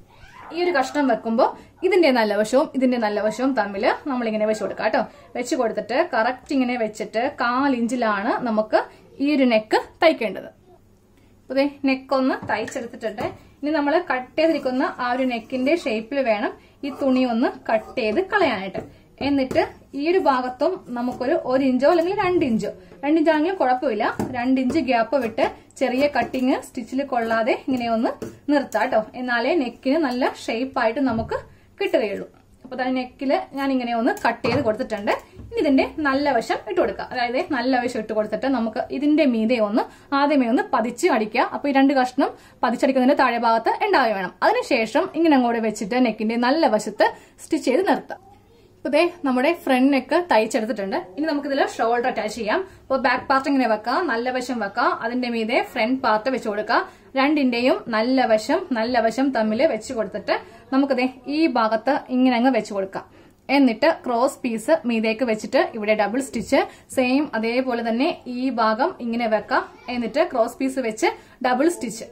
ഈ ഒരു കഷ്ണം വെക്കുമ്പോൾ ഇതിന്റെ നല്ല വശവും ഇതിന്റെ നല്ല വശവും തമ്മിൽ നമ്മളിങ്ങനെ വെച്ച് കൊടുക്കാം കേട്ടോ. വെച്ച് കൊടുത്തിട്ട് കറക്റ്റ് ഇങ്ങനെ വെച്ചിട്ട് കാലിഞ്ചിലാണ് നമുക്ക് ഈ ഒരു നെക്ക് തയ്ക്കേണ്ടത്. അതെ നെക്കൊന്ന് തയ്ച്ചെടുത്തിട്ടുണ്ട്. ഇനി നമ്മൾ കട്ട് ചെയ്തിരിക്കുന്ന ആ ഒരു നെക്കിന്റെ ഷേപ്പിൽ വേണം ഈ തുണി ഒന്ന് കട്ട് ചെയ്ത് കളയാനായിട്ട്. എന്നിട്ട് ഈ ഒരു ഭാഗത്തും നമുക്കൊരു ഒരു ഇഞ്ചോ അല്ലെങ്കിൽ രണ്ട് ഇഞ്ചോ രണ്ടിഞ്ചാണെങ്കിലും കുഴപ്പമില്ല, രണ്ടിഞ്ച് ഗ്യാപ്പ് വിട്ട് ചെറിയ കട്ടിങ് സ്റ്റിച്ചിൽ കൊള്ളാതെ ഇങ്ങനെ ഒന്ന് നിർത്താം കേട്ടോ. എന്നാലേ നെക്കിന് നല്ല ഷേപ്പായിട്ട് നമുക്ക് കിട്ടുകയുള്ളൂ. അപ്പൊ തന്നെ നെക്കില് ഞാൻ ഇങ്ങനെ ഒന്ന് കട്ട് ചെയ്ത് കൊടുത്തിട്ടുണ്ട്. ഇനി ഇതിന്റെ നല്ല വശം ഇട്ട് കൊടുക്കുക. അതായത് നല്ല വശം ഇട്ട് കൊടുത്തിട്ട് നമുക്ക് ഇതിന്റെ മീതെ ഒന്ന് ആദ്യമേ ഒന്ന് പതിച്ച് അടിക്കുക. അപ്പൊ ഈ രണ്ട് കഷ്ണം പതിച്ചടിക്കുന്നതിന്റെ താഴെ ഭാഗത്ത് ഉണ്ടാവുക വേണം. അതിനുശേഷം ഇങ്ങനെ അങ്ങോട്ട് വെച്ചിട്ട് നെക്കിന്റെ നല്ല വശത്ത് സ്റ്റിച്ച് ചെയ്ത് നിർത്താം. അപ്പൊ ദേ നമ്മുടെ ഫ്രണ്ട് നെക്ക് തയ്ച്ചെടുത്തിട്ടുണ്ട്. ഇനി നമുക്ക് ഇതിൽ ഷോൾഡർ അറ്റാച്ച് ചെയ്യാം. അപ്പോൾ ബാക്ക് പാർട്ട് ഇങ്ങനെ വെക്കാം, നല്ല വശം വെക്കാം, അതിന്റെ മീതെ ഫ്രണ്ട് പാർട്ട് വെച്ച് കൊടുക്കാം. രണ്ടിന്റെയും നല്ല വശം നല്ല വശം തമ്മിൽ വെച്ച് കൊടുത്തിട്ട് നമുക്കിതേ ഈ ഭാഗത്ത് ഇങ്ങനെ അങ്ങ് വെച്ച് കൊടുക്കാം. എന്നിട്ട് ക്രോസ് പീസ് മീതേക്ക് വെച്ചിട്ട് ഇവിടെ ഡബിൾ സ്റ്റിച്ച് സെയിം അതേപോലെ തന്നെ ഈ ഭാഗം ഇങ്ങനെ വെക്കാം. എന്നിട്ട് ക്രോസ് പീസ് വെച്ച് ഡബിൾ സ്റ്റിച്ച്.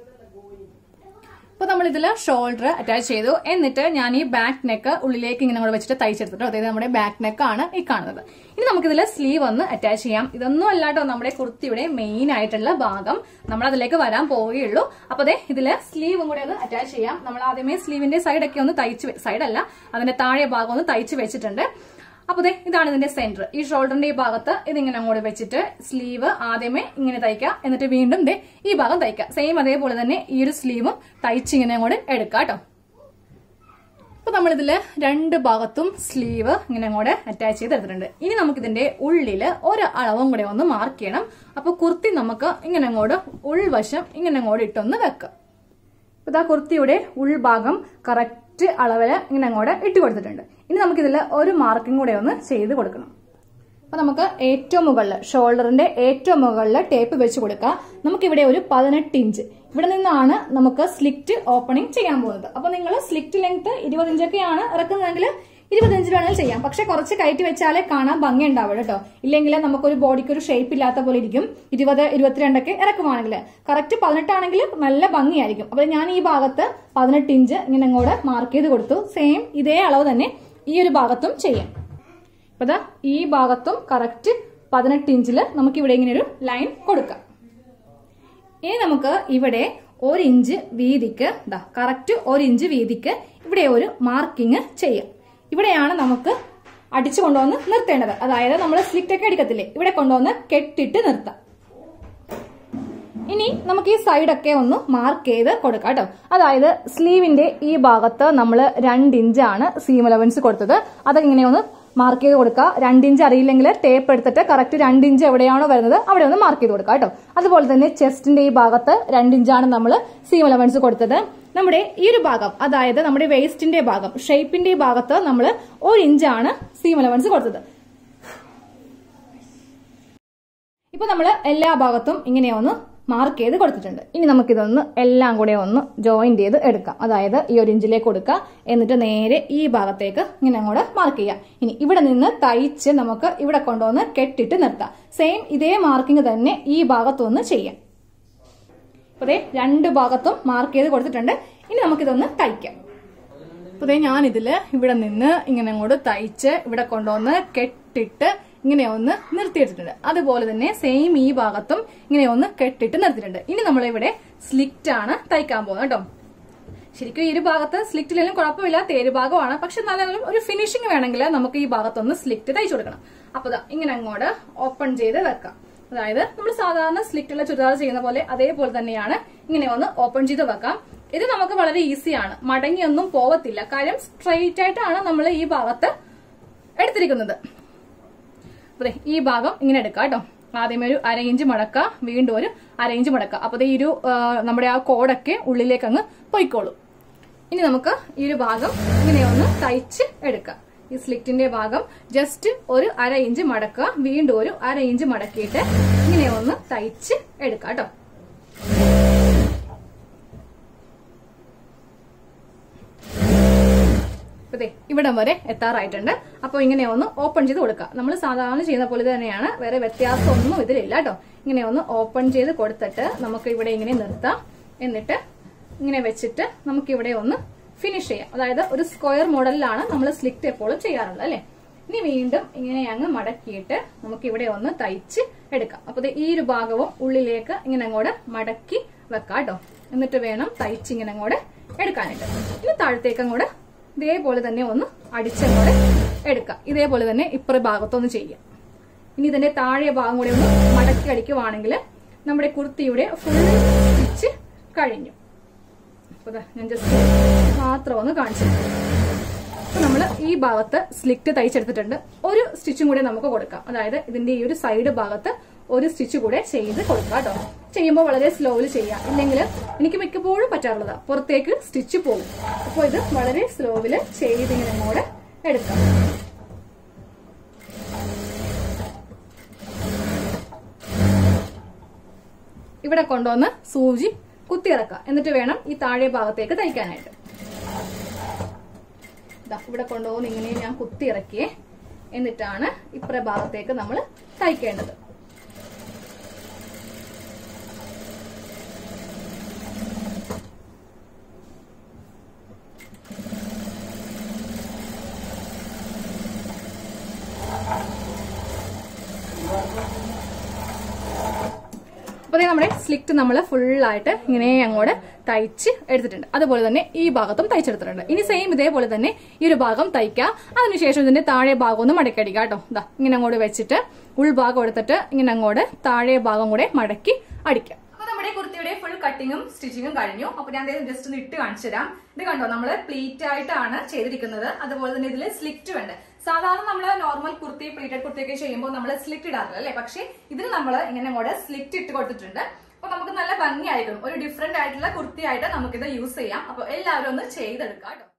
അപ്പൊ നമ്മൾ ഇതിൽ ഷോൾഡർ അറ്റാച്ച് ചെയ്തു. എന്നിട്ട് ഞാൻ ഈ ബാക്ക് നെക്ക് ഉള്ളിലേക്ക് ഇങ്ങനെ കൂടെ വെച്ചിട്ട് തയ്ച്ചെടുത്തിട്ടു. അതായത് നമ്മുടെ ബാക്ക് നെക്കാണ് ഈ കാണുന്നത്. ഇനി നമുക്കിതിൽ സ്ലീവ് ഒന്ന് അറ്റാച്ച് ചെയ്യാം. ഇതൊന്നും അല്ലാട്ടോ നമ്മുടെ കുർത്തിയുടെ മെയിൻ ആയിട്ടുള്ള ഭാഗം. നമ്മൾ അതിലേക്ക് വരാൻ പോവുകയുള്ളൂ. അപ്പൊ അതെ ഇതില് സ്ലീവും കൂടെ ഒന്ന് അറ്റാച്ച് ചെയ്യാം. നമ്മൾ ആദ്യമേ സ്ലീവിന്റെ സൈഡൊക്കെ ഒന്ന് തയ്ച്ച് സൈഡല്ല അതിന്റെ താഴെ ഭാഗം ഒന്ന് തയ്ച്ച് വെച്ചിട്ടുണ്ട്. അപ്പൊ ദേ ഇതാണ് ഇതിന്റെ സെന്റർ. ഈ ഷോൾഡറിന്റെ ഈ ഭാഗത്ത് ഇതിങ്ങനെ അങ്ങോട്ട് വെച്ചിട്ട് സ്ലീവ് ആദ്യമേ ഇങ്ങനെ തയ്ക്കാം. എന്നിട്ട് വീണ്ടും ദേ ഈ ഭാഗം തയ്ക്കാം. സെയിം അതേപോലെ തന്നെ ഈ ഒരു സ്ലീവും തയ്ച്ച് ഇങ്ങനെ അങ്ങോട്ട് എടുക്കാം കേട്ടോ. അപ്പൊ നമ്മളിതില് രണ്ട് ഭാഗത്തും സ്ലീവ് ഇങ്ങനെ അങ്ങോട്ട് അറ്റാച്ച് ചെയ്തെടുത്തിട്ടുണ്ട്. ഇനി നമുക്കിതിന്റെ ഉള്ളില് ഒരു അളവും കൂടെ ഒന്ന് മാർക്ക് ചെയ്യണം. അപ്പൊ കുർത്തി നമുക്ക് ഇങ്ങനെ അങ്ങോട്ട് ഉൾവശം ഇങ്ങനെ അങ്ങോട്ട് ഇട്ടൊന്ന് വെക്കാം. അപ്പൊ ഇതാ കുർത്തിയുടെ ഉൾഭാഗം കറക്റ്റ് അളവില് ഇങ്ങനെ അങ്ങോട്ട് ഇട്ട് കൊടുത്തിട്ടുണ്ട്. ഇനി നമുക്കിതിൽ ഒരു മാർക്കിംഗ് കൂടെ ഒന്ന് ചെയ്ത് കൊടുക്കണം. അപ്പൊ നമുക്ക് ഏറ്റവും മുകളിൽ ഷോൾഡറിന്റെ ഏറ്റവും മുകളിൽ ടേപ്പ് വെച്ച് കൊടുക്കാം. നമുക്കിവിടെ ഒരു പതിനെട്ട് ഇഞ്ച് ഇവിടെ നിന്നാണ് നമുക്ക് സ്ലിറ്റ് ഓപ്പണിംഗ് ചെയ്യാൻ പോകുന്നത്. അപ്പൊ നിങ്ങൾ സ്ലിറ്റ് ലെങ്ത് ഇരുപത് ഇഞ്ചൊക്കെയാണ് ഇറക്കുന്നതെങ്കിൽ ഇരുപത്തിയഞ്ച് വേണമെങ്കിൽ ചെയ്യാം. പക്ഷെ കുറച്ച് കയറ്റി വെച്ചാലേ കാണാൻ ഭംഗി ഉണ്ടാവുള്ളൂ കേട്ടോ. ഇല്ലെങ്കിൽ നമുക്കൊരു ബോഡിക്ക് ഒരു ഷേപ്പ് ഇല്ലാത്ത പോലെ ഇരിക്കും. ഇരുപത് ഇരുപത്തിരണ്ടൊക്കെ ഇറക്കുവാണെങ്കിൽ കറക്റ്റ് പതിനെട്ടാണെങ്കിൽ നല്ല ഭംഗിയായിരിക്കും. അപ്പൊ ഞാൻ ഈ ഭാഗത്ത് പതിനെട്ട് ഇഞ്ച് ഇങ്ങനെ അങ്ങോട്ട് മാർക്ക് ചെയ്ത് കൊടുത്തു. സെയിം ഇതേ അളവ് തന്നെ ഈ ഒരു ഭാഗത്തും ചെയ്യാം. അപ്പൊ ദാ ഈ ഭാഗത്തും കറക്റ്റ് പതിനെട്ട് ഇഞ്ചില് നമുക്ക് ഇവിടെ ഇങ്ങനെ ഒരു ലൈൻ കൊടുക്കാം. ഇനി നമുക്ക് ഇവിടെ ഒരു ഇഞ്ച് വീതിക്ക് ദാ കറക്റ്റ് ഒരു ഇഞ്ച് വീതിക്ക് ഇവിടെ ഒരു മാർക്കിങ് ചെയ്യാം. ഇവിടെയാണ് നമുക്ക് അടിച്ചു കൊണ്ടുവന്ന് നിർത്തേണ്ടത്. അതായത് നമ്മൾ സ്ലിറ്റ് ഒക്കെ എടുക്കത്തില്ലേ, ഇവിടെ കൊണ്ടുവന്ന് കെട്ടിട്ട് നിർത്താം. ഇനി നമുക്ക് ഈ സൈഡൊക്കെ ഒന്ന് മാർക്ക് ചെയ്ത് കൊടുക്കാം കേട്ടോ. അതായത് സ്ലീവിന്റെ ഈ ഭാഗത്ത് നമ്മൾ രണ്ട് ഇഞ്ചാണ് സീം അലവൻസ് കൊടുത്തത്. അതൊക്കെ ഇങ്ങനെ ഒന്ന് മാർക്ക് ചെയ്ത് കൊടുക്കുക. രണ്ട് ഇഞ്ച് അറിയില്ലെങ്കിൽ ടേപ്പ് എടുത്തിട്ട് കറക്റ്റ് രണ്ട് ഇഞ്ച് എവിടെയാണോ വരുന്നത് അവിടെ ഒന്ന് മാർക്ക് ചെയ്ത് കൊടുക്കുക കേട്ടോ. അതുപോലെ തന്നെ ചെസ്റ്റിന്റെ ഈ ഭാഗത്ത് രണ്ട് ഇഞ്ചാണ് നമ്മൾ സീം അലവൻസ് കൊടുത്തത്. നമ്മുടെ ഈ ഒരു ഭാഗം, അതായത് നമ്മുടെ വേസ്റ്റിന്റെ ഭാഗം, ഷേപ്പിന്റെ ഈ ഭാഗത്ത് നമ്മൾ ഒരു ഇഞ്ചാണ് സീം അലവൻസ് കൊടുത്തത്. ഇപ്പൊ നമ്മൾ എല്ലാ ഭാഗത്തും ഇങ്ങനെ ഒന്ന് മാർക്ക് ചെയ്ത് കൊടുത്തിട്ടുണ്ട്. ഇനി നമുക്കിതൊന്ന് എല്ലാം കൂടെ ഒന്ന് ജോയിന്റ് ചെയ്ത് എടുക്കാം. അതായത് ഈ ഒരു ഇഞ്ചിലേക്ക് കൊടുക്കുക, എന്നിട്ട് നേരെ ഈ ഭാഗത്തേക്ക് ഇങ്ങനെ അങ്ങോട്ട് മാർക്ക് ചെയ്യാം. ഇനി ഇവിടെ നിന്ന് തയ്ച്ച് നമുക്ക് ഇവിടെ കൊണ്ടുവന്ന് കെട്ടിട്ട് നിർത്താം. സെയിം ഇതേ മാർക്കിംഗ് തന്നെ ഈ ഭാഗത്തൊന്ന് ചെയ്യാം. അതെ, രണ്ട് ഭാഗത്തും മാർക്ക് ചെയ്ത് കൊടുത്തിട്ടുണ്ട്. ഇനി നമുക്കിതൊന്ന് തയ്ക്കാം. അതെ, ഞാനിതില് ഇവിടെ നിന്ന് ഇങ്ങനെ അങ്ങോട്ട് തയ്ച്ച് ഇവിടെ കൊണ്ടുവന്ന് കെട്ടിട്ട് ഇങ്ങനെ ഒന്ന് നിർത്തിയിട്ടുണ്ട്. അതുപോലെ തന്നെ സെയിം ഈ ഭാഗത്തും ഇങ്ങനെ ഒന്ന് കെട്ടിട്ട് നിർത്തിയിട്ടുണ്ട്. ഇനി നമ്മളിവിടെ സ്ലിറ്റ് ആണ് തയ്ക്കാൻ പോകുന്നത് കേട്ടോ. ശരിക്കും ഈ ഒരു ഭാഗത്ത് സ്ലിറ്റിലെല്ലാം കുഴപ്പമില്ല, തേര് ഭാഗമാണ്. പക്ഷെ നല്ല ഒരു ഫിനിഷിംഗ് വേണമെങ്കിൽ നമുക്ക് ഈ ഭാഗത്തൊന്ന് സ്ലിറ്റ് തയ്ച്ചു കൊടുക്കണം. അപ്പൊ ഇങ്ങനെ അങ്ങോട്ട് ഓപ്പൺ ചെയ്ത് വെക്കാം. അതായത് നമ്മൾ സാധാരണ സ്ലിറ്റുള്ള ചുരിദാർ ചെയ്യുന്ന പോലെ അതേപോലെ തന്നെയാണ് ഇങ്ങനെ ഒന്ന് ഓപ്പൺ ചെയ്ത് വെക്കാം. ഇത് നമുക്ക് വളരെ ഈസിയാണ്, മടങ്ങിയൊന്നും പോവത്തില്ല. കാര്യം സ്ട്രെയിറ്റ് ആയിട്ടാണ് നമ്മൾ ഈ ഭാഗത്ത് എടുത്തിരിക്കുന്നത്. അതെ, ഈ ഭാഗം ഇങ്ങനെ എടുക്കാം കേട്ടോ. ആദ്യമേ ഒരു അര ഇഞ്ച് മടക്കുക, വീണ്ടും ഒരു അര ഇഞ്ച് മടക്കുക. അപ്പൊ ഈ ഒരു നമ്മുടെ ആ കോഡൊക്കെ ഉള്ളിലേക്ക് അങ്ങ് പൊയ്ക്കോളും. ഇനി നമുക്ക് ഈ ഒരു ഭാഗം ഇങ്ങനെ ഒന്ന് തയ്ച്ച് എടുക്കാം. ഈ സ്ലിറ്റിന്റെ ഭാഗം ജസ്റ്റ് ഒരു അര ഇഞ്ച് മടക്കുക, വീണ്ടും ഒരു അര ഇഞ്ച് മടക്കിയിട്ട് ഇങ്ങനെ ഒന്ന് തയ്ച്ച് എടുക്കാം കേട്ടോ. അതെ, ഇവിടം വരെ എത്താറായിട്ടുണ്ട്. അപ്പൊ ഇങ്ങനെ ഒന്ന് ഓപ്പൺ ചെയ്ത് കൊടുക്കുക. നമ്മൾ സാധാരണ ചെയ്യുന്ന പോലെ തന്നെയാണ്, വേറെ വ്യത്യാസമൊന്നും ഇതിലില്ല കേട്ടോ. ഇങ്ങനെ ഒന്ന് ഓപ്പൺ ചെയ്ത് കൊടുത്തിട്ട് നമുക്ക് ഇവിടെ ഇങ്ങനെ നിർത്താം. എന്നിട്ട് ഇങ്ങനെ വെച്ചിട്ട് നമുക്ക് ഇവിടെ ഒന്ന് ഫിനിഷ് ചെയ്യാം. അതായത് ഒരു സ്ക്വയർ മോഡലിലാണ് നമ്മൾ സ്ലിറ്റ് എപ്പോഴും ചെയ്യാറുള്ളത് അല്ലെ. ഇനി വീണ്ടും ഇങ്ങനെ അങ്ങ് മടക്കിയിട്ട് നമുക്ക് ഇവിടെ ഒന്ന് തയ്ച്ച് എടുക്കാം. അപ്പൊ ഈ ഒരു ഭാഗവും ഉള്ളിലേക്ക് ഇങ്ങനെ അങ്ങോട്ട് മടക്കി വെക്കാം കേട്ടോ. എന്നിട്ട് വേണം തയ്ച്ച് ഇങ്ങനെ അങ്ങോട്ട് എടുക്കാനായിട്ട്. ഇനി താഴത്തേക്ക് അങ്ങോട്ട് ഇതേപോലെ തന്നെ ഒന്ന് അടിച്ചങ്ങോട്ട് എടുക്കാം. ഇതേപോലെ തന്നെ ഇപ്പുറ ഭാഗത്തൊന്ന് ചെയ്യാം. ഇനി ഇതിന്റെ താഴെ ഭാഗം കൂടെ ഒന്ന് മടക്കി അടിക്കുവാണെങ്കിൽ നമ്മുടെ കുർത്തിയുടെ ഫുൾ സ്റ്റിച്ച് കഴിഞ്ഞു. അപ്പൊ ഞാൻ ജസ്റ്റ് മാത്രം ഒന്ന് കാണിച്ചു. അപ്പൊ നമ്മൾ ഈ ഭാഗത്ത് സ്ലിറ്റ് തയ്ച്ചെടുത്തിട്ടുണ്ട്. ഒരു സ്റ്റിച്ചും കൂടെ നമുക്ക് കൊടുക്കാം. അതായത് ഇതിന്റെ ഈ ഒരു സൈഡ് ഭാഗത്ത് ഒരു സ്റ്റിച്ച് കൂടെ ചെയ്ത് കൊടുക്കാം കേട്ടോ. ചെയ്യുമ്പോൾ വളരെ സ്ലോയിൽ ചെയ്യാം. ഇല്ലെങ്കിൽ എനിക്ക് മിക്കപ്പോഴും പറ്റാറുള്ളതാ, പുറത്തേക്ക് സ്റ്റിച്ച് പോകും. അപ്പോൾ ഇത് വളരെ സ്ലോവില് ചെയ്തിങ്ങനെ കൂടെ എടുക്കാം. ഇവിടെ കൊണ്ടുവന്ന് സൂചി കുത്തിയിറക്കാം. എന്നിട്ട് വേണം ഈ താഴെ ഭാഗത്തേക്ക് തയ്ക്കാനായിട്ട്. ഇവിടെ കൊണ്ടുപോകുന്ന ഇങ്ങനെ ഞാൻ കുത്തിയിറക്കിയേ. എന്നിട്ടാണ് ഇപ്പുറ ഭാഗത്തേക്ക് നമ്മൾ തയ്ക്കേണ്ടത്. അപ്പൊ നമ്മുടെ സ്ലിറ്റ് നമ്മൾ ഫുള്ളായിട്ട് ഇങ്ങനെ അങ്ങോട്ട് തയ്ച്ച് എടുത്തിട്ടുണ്ട്. അതുപോലെ തന്നെ ഈ ഭാഗത്തും തയ്ച്ചെടുത്തിട്ടുണ്ട്. ഇനി സെയിം ഇതേപോലെ തന്നെ ഈ ഒരു ഭാഗം തയ്ക്കാം. അതിനുശേഷം ഇതിന്റെ താഴെ ഭാഗം ഒന്ന് മടക്കി അടിക്കാം കേട്ടോ. ഇതാ ഇങ്ങനെ അങ്ങോട്ട് വെച്ചിട്ട് ഉൾഭാഗം എടുത്തിട്ട് ഇങ്ങനെ അങ്ങോട്ട് താഴെ ഭാഗം കൂടെ മടക്കി അടിക്കാം. അപ്പൊ നമ്മുടെ കുർത്തിയുടെ ഫുൾ കട്ടിങ്ങും സ്റ്റിച്ചിങ്ങും കഴിഞ്ഞു. അപ്പൊ ഞാൻ ജസ്റ്റ് ഒന്ന് ഇട്ട് കാണിച്ചു തരാം. ഇത് കണ്ടോ, നമ്മള് പ്ലീറ്റ് ആയിട്ടാണ് ചെയ്തിരിക്കുന്നത്. അതുപോലെ തന്നെ ഇതിൽ സ്ലിറ്റ് വേണ്ട. സാധാരണ നമ്മൾ നോർമൽ കുർത്തി പ്ലീറ്റഡ് കുർത്തിയൊക്കെ ചെയ്യുമ്പോൾ നമ്മൾ സ്ലിറ്റ് ഇടാറില്ല അല്ലെ. പക്ഷെ ഇതിന് നമ്മൾ ഇങ്ങനെ കൂടെ സ്ലിറ്റ് ഇട്ട് കൊടുത്തിട്ടുണ്ട്. അപ്പൊ നമുക്ക് നല്ല ഭംഗിയായിരിക്കും. ഒരു ഡിഫറെന്റ് ആയിട്ടുള്ള കുർത്തിയായിട്ട് നമുക്കിത് യൂസ് ചെയ്യാം. അപ്പൊ എല്ലാവരും ഒന്ന് ചെയ്തെടുക്കാം കേട്ടോ.